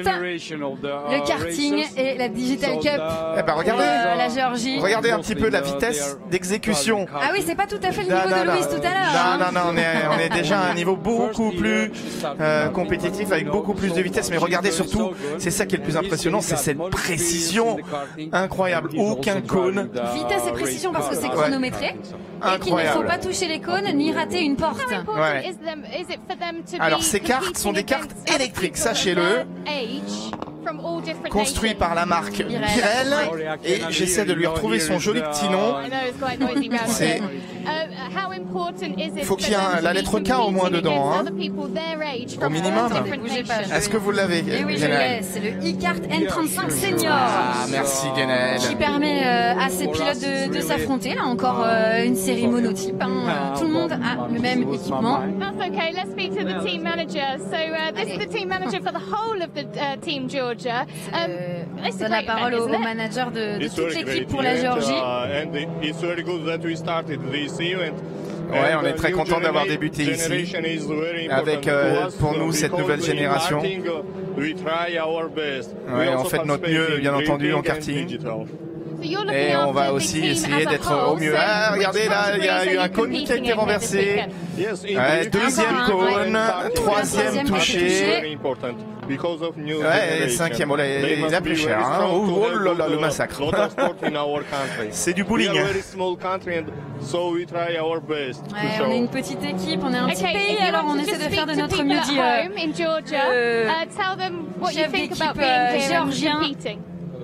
le karting et la Digital Cup. Eh ben, regardez. Euh, la Géorgie. Regardez un petit peu la vitesse d'exécution. Ah oui, c'est pas tout à fait le Non, niveau non, de non. Louise tout à l'heure. hein. Non, non, non, on est, on est déjà à un niveau beaucoup plus euh, compétitif, avec beaucoup plus de vitesse. Mais regardez surtout, c'est ça qui est le plus impressionnant, c'est cette précision incroyable. Aucun cône. Vitesse et précision parce que c'est chronométré. Et qu'il ne faut Incroyable. pas toucher les cônes ni rater une porte. How important Ouais. is them, is it for them to Alors, be ces cartes competing sont des cartes against other électriques, people of sachez-le. their age from all different Construit nations? par la marque Birel. Birel. Et j'essaie de lui retrouver son joli petit nom. I know it's quite noisy around C'est- here. Uh, how important is it Faut qu'il y ait for them un- to la be lettre K au moins competing dedans, against hein. other people their age Au from all minimum. different Bougez pas, nations? je- Est-ce que vous l'avez, Et oui, je Guenel? l'ai. C'est le e-Kart N trente-cinq Senior. Ah, merci, Guenel. Qui permet euh, à ces pilotes de, de s'affronter. Là encore euh, une série monotype. hein. Euh, Tout le monde a le même équipement. That's okay. Let's speak to the team manager. So uh, this is the team manager for the whole of the uh, team Georgia. Um, On it's a donne la great parole event, au, isn't au it? manager de, de It's toute very l'équipe great pour la event, Géorgie. uh, and it's very good that we started this event. Ouais, And on est the très new content d'avoir genera- débuté ici. generation is very Avec, important euh, to us, pour nous, cette because nouvelle in génération. karting, uh, we try our best. We Ouais, on also fait de notre participate mieux, in bien entendu, en drifting and karting. digital. So you're looking Et on after va the aussi team essayer as a d'être whole. au mieux. So Ah, which regardez là, il y a categories eu are un you cône qui a competing été in here this renversé. weekend? Yes, in Ouais, drift, deuxième and cône, karting, troisième it's touché. very important because of new Ouais, generation. cinquième, oh là, They il must a be plus cher, very hein. strong Oh, to oh have là là, good, le uh, massacre. motorsport in our country. C'est du We bowling. are a very small country, and so we try our best. to Ouais, show. on est une petite équipe, on est un petit Okay, pays, if you alors want on to essaie just de faire de speak to notre people mieux. at Dit, euh, home in Georgia, euh, uh, tell them what you chef think d'équipe, about being euh, here and géorgien. competing.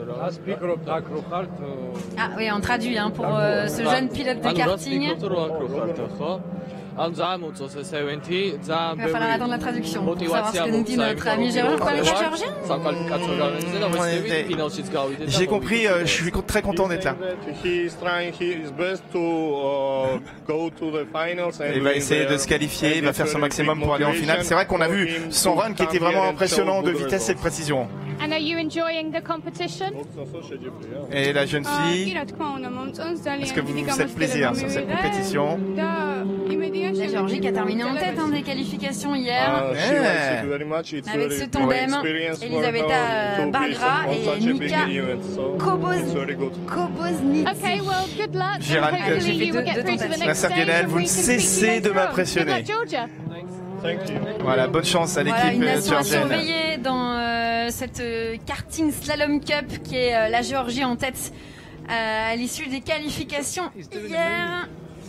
Ah oui, on traduit hein, pour euh, ce jeune pilote de karting. Il va falloir attendre la traduction pour savoir ce que nous dit notre ami géorgien. Vous parlez pas géorgien? J'ai compris, euh, je suis très content d'être là. He is trying his best to uh, go to the finals and Il va win essayer there. de se qualifier, il va And faire it's son very maximum big pour aller en finale. motivation C'est vrai qu'on a for vu him son to run qui était come vraiment here and impressionnant show de good vitesse et de results. précision. And are you enjoying the competition? Et la jeune fille, Est-ce est-ce que vous vous faites plaisir sur cette compétition? La Géorgie qui a terminé en tête hein, des qualifications hier. Uh, she Yeah. likes it very much. It's Avec very ce good tandem, experience for Elisabetta her to be Bargra on et such a big Nika event, so Koboz- it's very good. Koboznitz. Okay, well, good luck. And Gérald, hopefully j'ai fait you will deux- get deux through to the tentatives. next Merci, stage Guenel, and vous we ne can speak to you cessez de later on. m'impressionner. Good luck, Georgia. Thank you. Voilà, bonne chance à Voilà, l'équipe une nation à géorgienne. surveiller dans euh, cette euh, karting slalom cup qui est euh, la Géorgie en tête euh, à l'issue des qualifications hier.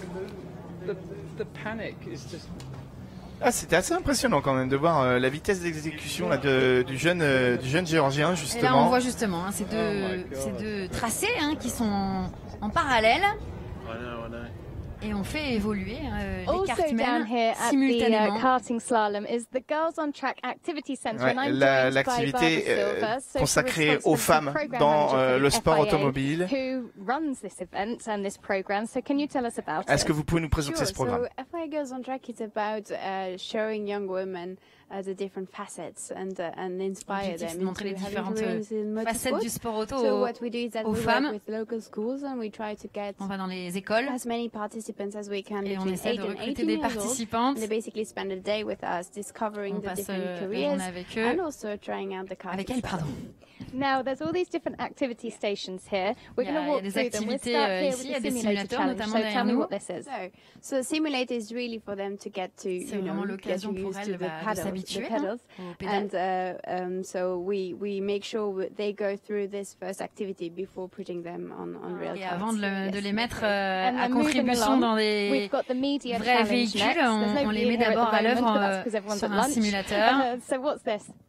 Ah, c'était assez impressionnant quand même de voir euh, la vitesse d'exécution là, de- du jeune euh, du jeune géorgien Et là on justement. voit justement hein, ces, deux, ces deux tracés hein, qui sont en, en parallèle. Et on fait évoluer euh, les Also kartmen down here at the uh, simultanément. karting slalom is the Girls on Track Activity Centre. Ouais, and I'm la- joined by l'activité Barbara euh, Silver, social consacrée aux responsibility femmes program dans manager euh, for le the sport F I A, automobile. who runs this event and this program. So can you tell us about Est-ce it? que vous pouvez nous présenter Sure. ce programme? So F I A Girls on Track is about uh, showing young women uh, the different facets and uh, and inspire L'objectif, c'est them de montrer les into having différentes careers in facettes motorsport. du sport auto So aux, what we do is that aux we femmes. work with local schools and we try to get On va dans les écoles as many participants as we can et on between essaie eight de and recruter eighteen des years old. participantes. And they basically spend a day with us discovering On the passe different euh, la careers journée avec eux. and also trying out the karting. Avec elle, pardon. Now, there's all these different activity stations here. We're Il y a- going to il y a walk des through them. We'll activités, start euh, here ici, il y a with des the simulator simulateurs, challenge. notamment So derrière tell me nous. what this is. So, so simulator is really for them to get to, C'est you know, vraiment get l'occasion pour used elles to the bah, de pedals, the s'habituer hein, pedals. aux pédales. And uh, um, so we we make sure w- they go through this first activity before putting them on on real Et cars. avant de, le- de Yes. les mettre euh, And à then moving contribution along, dans des we've got the media vrais challenge véhicules, next. There's on, on nobody les met here at the d'abord à moment, l'œuvre but that's euh, 'cause everyone's sur at un lunch. simulateur. Uh, so what's this?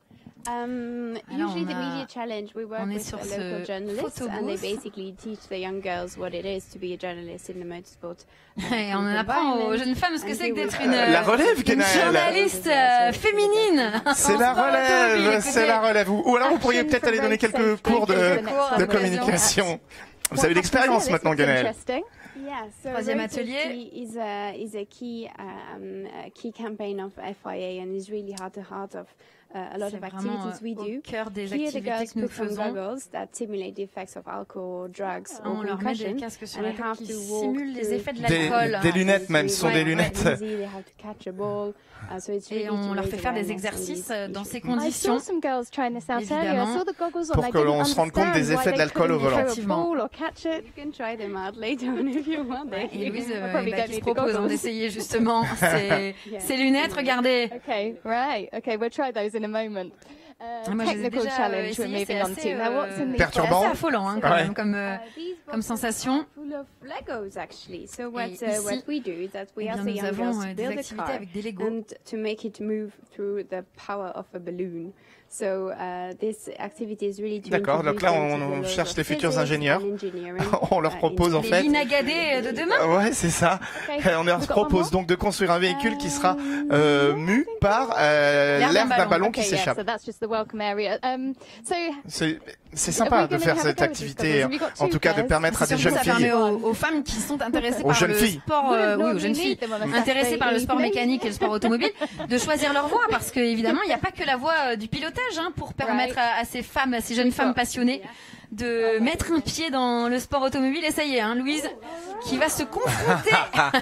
Um, Alors, usually on the a- media challenge, we work on est with sur uh, ce local journalists, photo and they booth. basically teach the young girls what it is to be a journalist in the motorsport. Et on apprend aux jeunes femmes ce que c'est que d'être une, La relève, une Genaël. journaliste euh, féminine. C'est en la sport automobile. relève, c'est Écoutez, la relève. Ou ou alors vous pourriez peut-être aller donner quelques cours de, de communication. Vous avez l'expérience maintenant, Genaël. Yeah, so Troisième Road atelier. Safety is a is a key um, a key campaign of F I A and is really heart to heart of uh, a lot C'est of vraiment, activities we euh, au do. cœur des Here the activités girls que nous put on faisons. goggles that simulate the effects of alcohol, drugs, On or leur met des concussion, casques sur and la they tête have qui to walk simulent les through- effets de Des- l'alcool. des lunettes même, ce sont des Ouais, lunettes. ouais, easy, they have to catch a ball, uh, so it's Et really on to leur raise fait faire des awareness on exercices these euh, dans issues. ces I conditions. saw some girls trying this out earlier. I Évidemment. saw the goggles on. Pour I que didn't l'on se rende compte understand des why effets de they l'alcool au couldn't volant. throw a Effectivement. ball or catch it. You can try them out later on if you want. Ouais, They- et Louise I euh, probably bah, don't qui se need the propose hein, goggles. d'essayer justement ces, Yeah. ces lunettes, regardez. Okay, right. Okay, we'll try those in a moment. Uh, Moi, je les ai technical déjà, euh, challenge we're essayées, moving c'est on assez, to. Now, what's in euh, these Perturbant. c'est assez affolant hein, quand Ouais. même comme, euh, Uh, these comme boxes sensation. are full of Legos actually. So what Et uh, ici, what we do is that we eh bien, ask the nous young avons, girls euh, to des build a activités car avec des Legos. and to make it move through the power of a balloon. So uh, this activity is really to D'accord, donc là, introduce on- them to the on world cherche of les futurs physics ingénieurs. and engineering, On leur uh, propose en Les fait. Linagadés de demain. Ouais, c'est ça. Okay. On leur We've got propose one donc de construire un véhicule qui sera euh, mu par euh, L'air d'un l'air d'un ballon. ballon Okay, qui yeah, s'échappe. so that's just the welcome area. Um, so C'est c'est Are sympa we de gonna faire have a cette go with these activité, goggles? Have you got en two tout cas de pairs? permettre à des Surtout, jeunes ça permet filles. aux, aux femmes qui sont intéressées Aux par jeunes le filles. sport, euh, oui, aux jeunes filles, Them on a intéressées Saturday par le sport evening. mécanique et le sport automobile, de choisir leur voie, parce que évidemment, il n'y a pas que la voie euh, du pilotage hein, pour permettre à, à ces femmes, à ces jeunes femmes passionnées, de mettre un pied dans le sport automobile. Et ça y est, hein, Louise, qui va se confronter.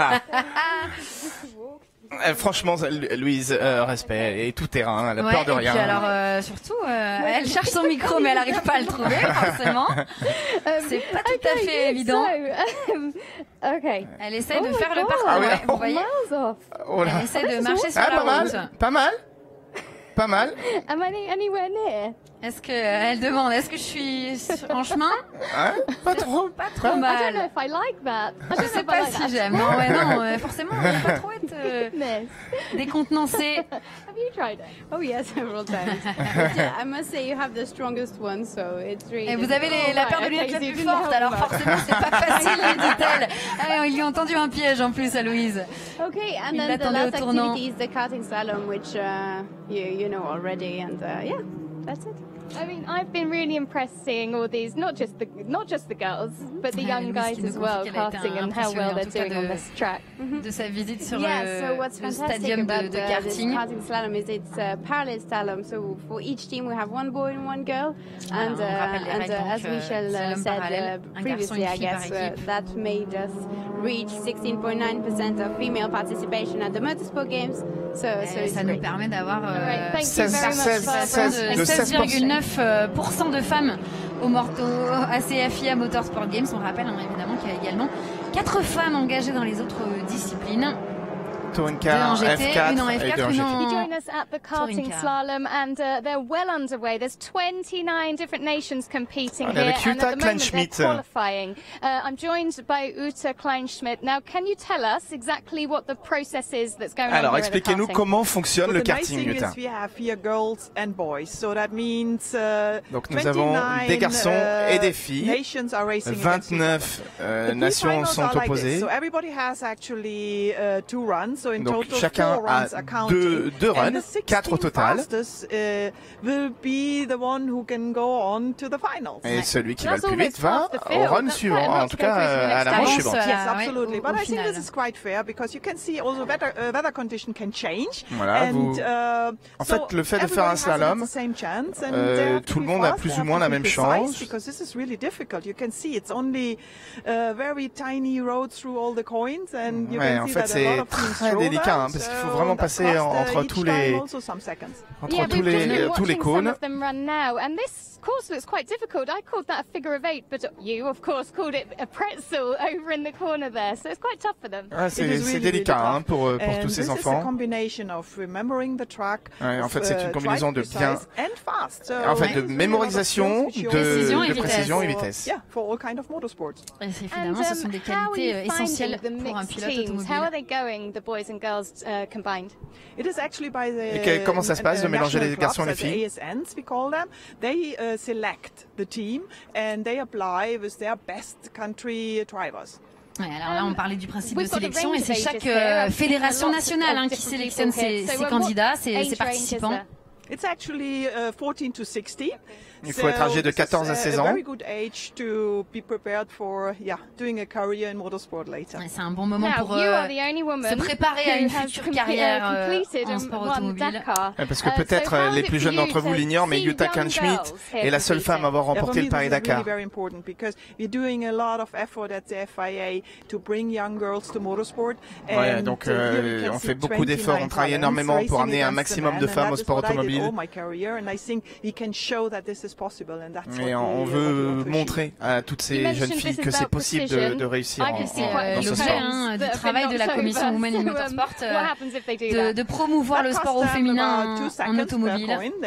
Euh, Franchement, Lu- Louise, euh, respect et tout terrain, elle a Ouais, peur de et rien. puis alors, euh, surtout, euh, elle cherche son micro, mais elle n'arrive pas à le trouver, forcément. C'est pas tout à fait évident. So, um, okay. Elle essaie Oh de my faire le God. parcours, Ah oui, ouais, oh. vous voyez. Miles off. Oh là. Elle essaie de marcher sur Ah, la pas route. mal, pas mal, pas mal. Am I anywhere near? Est-ce que elle demande, est-ce que je suis sur- en chemin? Hein Pas trop. Pas trop I don't know mal. if I like that. I Je don't know sais if I pas like si that. j'aime. Non, ouais, non, euh, forcément, on peut pas trop être euh, Goodness. décontenancé. Have you tried it? Oh yeah, several times. But, uh, I must say you have the strongest one, so it's really. Et vous avez les- la paire de Okay, lunettes la so you plus didn't forte, help alors much. forcément c'est pas facile, lui dit-elle. Ah, il lui a entendu un piège en plus à Louise. Okay, and Il then the l'attendait au last tournant. activity is the karting slalom, which uh, you you know already, and uh, yeah, that's it. I mean, I've been really impressed seeing all these, not just the not just the girls, but the Ouais, young Louise guys qui nous as confie well, qu'elle a été karting and how impressionnée, well en they're tout cas, doing on de- this track. De sa visite sur Yeah, le, so what's le fantastic stadium de, about de uh, this karting. karting slalom is it's a parallel slalom. So for each team we have one boy and one girl, and Voilà, on uh, rappelle les and règles, uh, donc, as euh, Michel uh, slalom said parallèle, uh, un garçon et previously, une I fille par guess uh, équipe. that made us reach sixteen point nine percent of female participation at the motorsport games. So, so Et it's ça nous great. permet d'avoir euh, Right, thank you seize, very much, seize, Barbara. seize, de seize virgule neuf pour cent de femmes au Morto A C F I A Motorsport Games. On rappelle hein, évidemment qu'il y a également quatre femmes engagées dans les autres disciplines. Touring Deux en car, G T, F quatre une en F et quatre, deux en une G T. en- You join us at the karting car. slalom, and uh, they're well underway. There's twenty-nine different nations competing Ah, avec here, and Jutta at the moment they're Kleinschmidt. qualifying. Uh, I'm joined by Uta Kleinschmidt. Now, can you tell us exactly what the process is that's going Alors, on here at the expliquez-nous karting? comment fonctionne So le the nice karting, thing Jutta. is we have here girls and boys. So that means uh, Donc nous avons twenty-nine, des garçons uh, et des filles. nations are racing against each vingt-neuf other. euh, The nations pre-finals sont are like this. opposées. So everybody has actually uh, two runs. So in Donc total chacun four a runs are counted. deux, deux And runs, the sixteen quatre au total. fastest uh, will be the one who can go on to the finals. Et celui qui va le That's plus vite almost half va the au field. run That's suivant, quite a lot en to tout go cas through to the euh, à next la stage. manche Avance, suivante. euh, Yes, ouais, absolutely. au- But au I think final. this is quite fair because you can see also weather, uh, weather condition can change. Voilà, and, vous- uh, En so fait, le fait de faire un everybody has slalom, the same chance and euh, they have to tout le be monde a fast, plus they ou have moins to la be même precise chance. Because this is really difficult. You can see it's only a very tiny road through all the coins and you Ouais, can en see fait, that a lot c'est of teams très throw délicat, hein, that, parce qu'il faut so vraiment that passer cost, en- uh, entre each tous time les- also some seconds. Entre Yeah, tous we've just les, been tous les watching some cônes. of them run now, and this course looks quite difficult. I called that a figure of eight, but you, of course, called it a pretzel over in the corner there, so it's quite tough for them. Ah, It c'est is c'est really, délicat really hein, tough. pour, euh, pour And tous ces this is a enfants. combination of remembering the track, Ouais, en of, fait, c'est uh, une combinaison de drive bien, precise and fast. So en fait, de this is really a lot of mémorisation, skills which you de, also Précision et de vitesse. précision et for- vitesse. Yeah, for all kind of motorsports. Et And finalement, ce sont um, des how are qualités you euh, finding essentielles the pour un mixed pilote teams? How are automobile. they going, the boys boys and girls uh, combined? It is actually by the Et que, comment ça se passe de mélanger les garçons et les filles? A S Ns, we call them. They uh, select the team and they apply with their best country drivers. Ouais, alors là, on parlait du principe de sélection et c'est chaque euh, fédération nationale hein, qui sélectionne ses, ses candidats, ses, ses participants. It's actually uh, fourteen to sixty. Il faut être âgé de quatorze à seize ans. C'est un bon moment pour euh, se préparer à une future carrière euh, en sport automobile. Parce que peut-être euh, les plus jeunes d'entre vous l'ignorent, mais Jutta Kleinschmidt est la seule femme à avoir remporté le Paris-Dakar. Ouais, donc euh, on fait beaucoup d'efforts, on travaille énormément pour amener un maximum de femmes au sport automobile. Et on veut montrer à toutes ces jeunes filles que c'est possible de, de réussir en, en, dans ce sport. Hein, du travail de la commission Women in Motorsport euh, de, de promouvoir le sport au féminin en, en automobile.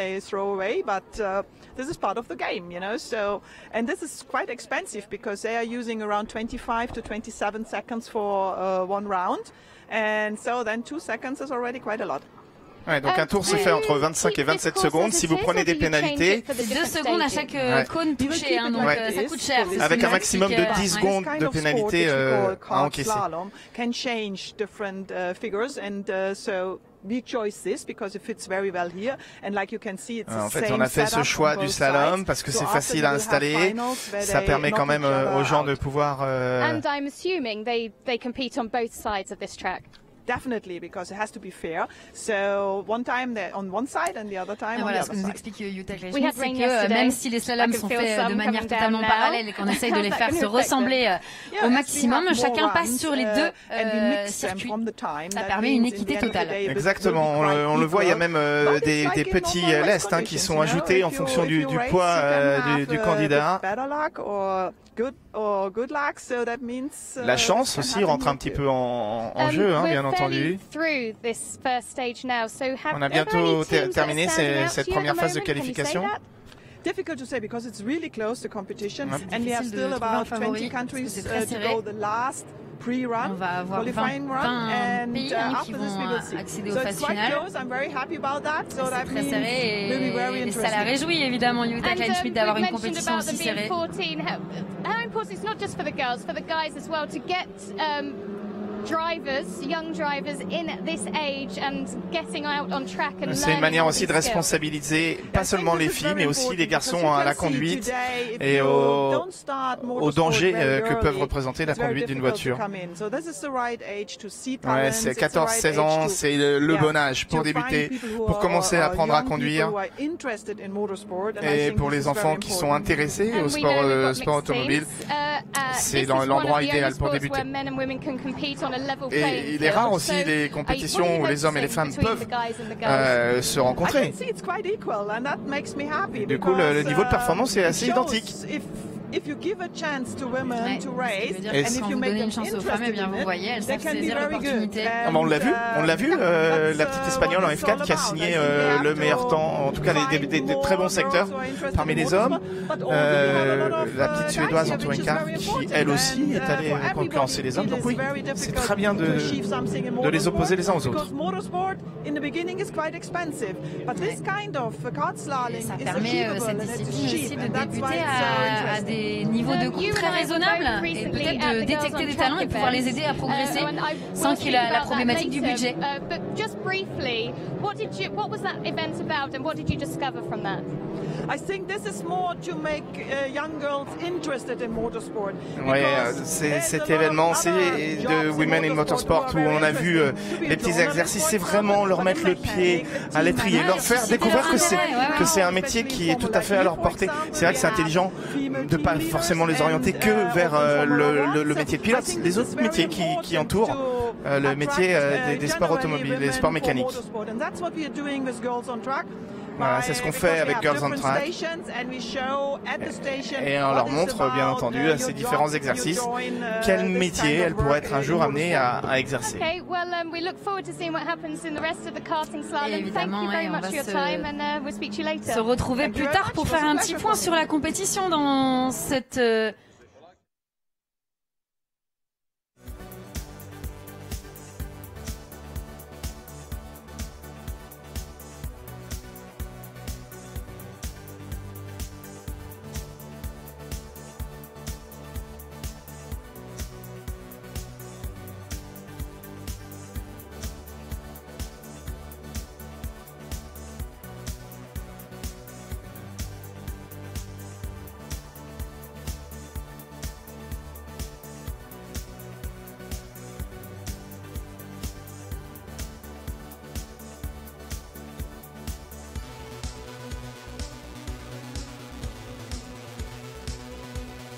This is part of the game, you know. So, and this is quite expensive because they are using around twenty-five to twenty-seven seconds for uh, one round, and so then two seconds is already quite a lot. Ouais, donc un tour se fait entre vingt-cinq et vingt-sept secondes. Si vous prenez des pénalités, deux secondes à chaque euh, cône touché, hein, donc ouais. euh, ça coûte cher. Avec un maximum de dix secondes de pénalité euh, à encaisser. Can change different uh, figures and uh, so we chose this because it fits very well here and like you can see it's en fait, on a fait ce choix du slalom parce que c'est facile à installer. Ça permet quand même euh, aux gens de pouvoir. Euh... And I'm assuming they they compete on both sides of this track. Definitely, because it has to be fair. So one time they're on one side and the other time voilà, on the ce other que nous side. explique Jutta Kleinschmidt, c'est que même si les slaloms sont faits de manière totalement parallèle et qu'on essaye de les faire se ressembler au maximum, chacun passe sur les deux euh, circuits. Ça permet une équité totale. Exactement, on le, on le voit, il y a même euh, des, des petits lestes hein, qui sont ajoutés en fonction du, du poids euh, du, du candidat. La chance aussi rentre un petit peu en, en jeu, hein, bien entendu. On a bientôt ter terminé ces, cette première phase de qualification. Difficult to say because it's really close to competition and we have still about twenty countries uh, to go the last pre-run, qualifying run, and uh, after this we will see. So it's quite close. I'm very happy about that. So that means we'll be very interesting. Ça la réjouit évidemment Jutta Kleinschmidt d'avoir une compétition aussi serrée. How important it's not just for the girls, for the guys as well to get um, drivers, young drivers in this age and getting out on track and c'est une manière aussi de responsabiliser pas seulement les filles mais aussi les garçons à la conduite et au, au danger euh, que peuvent représenter la conduite d'une voiture. Ouais, c'est quatorze seize ans, c'est le, le bon âge pour débuter, pour commencer à apprendre à conduire. Et pour les enfants qui sont intéressés au sport, euh, sport automobile, c'est l'endroit idéal pour débuter. Et il est rare aussi les compétitions où les hommes et les femmes peuvent euh, se rencontrer. Du coup, le, le niveau de performance est assez identique. If you give a chance to women to race, and if you make them interested in it, they can be very good. Ah bah on l'a vu, on l'a vu, euh, la petite espagnole en F quatre qui a signé euh, le meilleur temps, en tout cas des, des, des, des très bons secteurs parmi les hommes. Euh, la petite suédoise en touring car qui elle aussi est allée concurrencer les hommes. Donc oui, c'est très bien de, de les opposer les uns aux autres. Ça permet euh, cette discipline aussi de débuter à, à des niveaux de coût très raisonnables et peut-être de détecter des talents et pouvoir les aider à progresser sans qu'il y ait la, la problématique du budget. I think this is more to make uh, young girls interested in motorsport. Ouais, c'est cet événement, c'est de Women in Motorsport où on a vu euh, les petits exercices, c'est vraiment leur mettre le pied à l'étrier, leur faire découvrir que c'est que c'est un métier qui est tout à fait à leur portée. C'est vrai que c'est intelligent de pas forcément les orienter que vers euh, le, le, le métier de pilote, les autres métiers qui, qui entourent euh, le métier euh, des, des sports automobiles, des sports mécaniques. Voilà, c'est ce qu'on fait avec Girls on Track. Et on leur montre, bien entendu, à ces différents exercices, quel métier elles pourraient être un jour amenées à, à exercer. Et évidemment, ouais, on va se, se retrouver plus tard pour faire un petit point sur la compétition dans cette euh,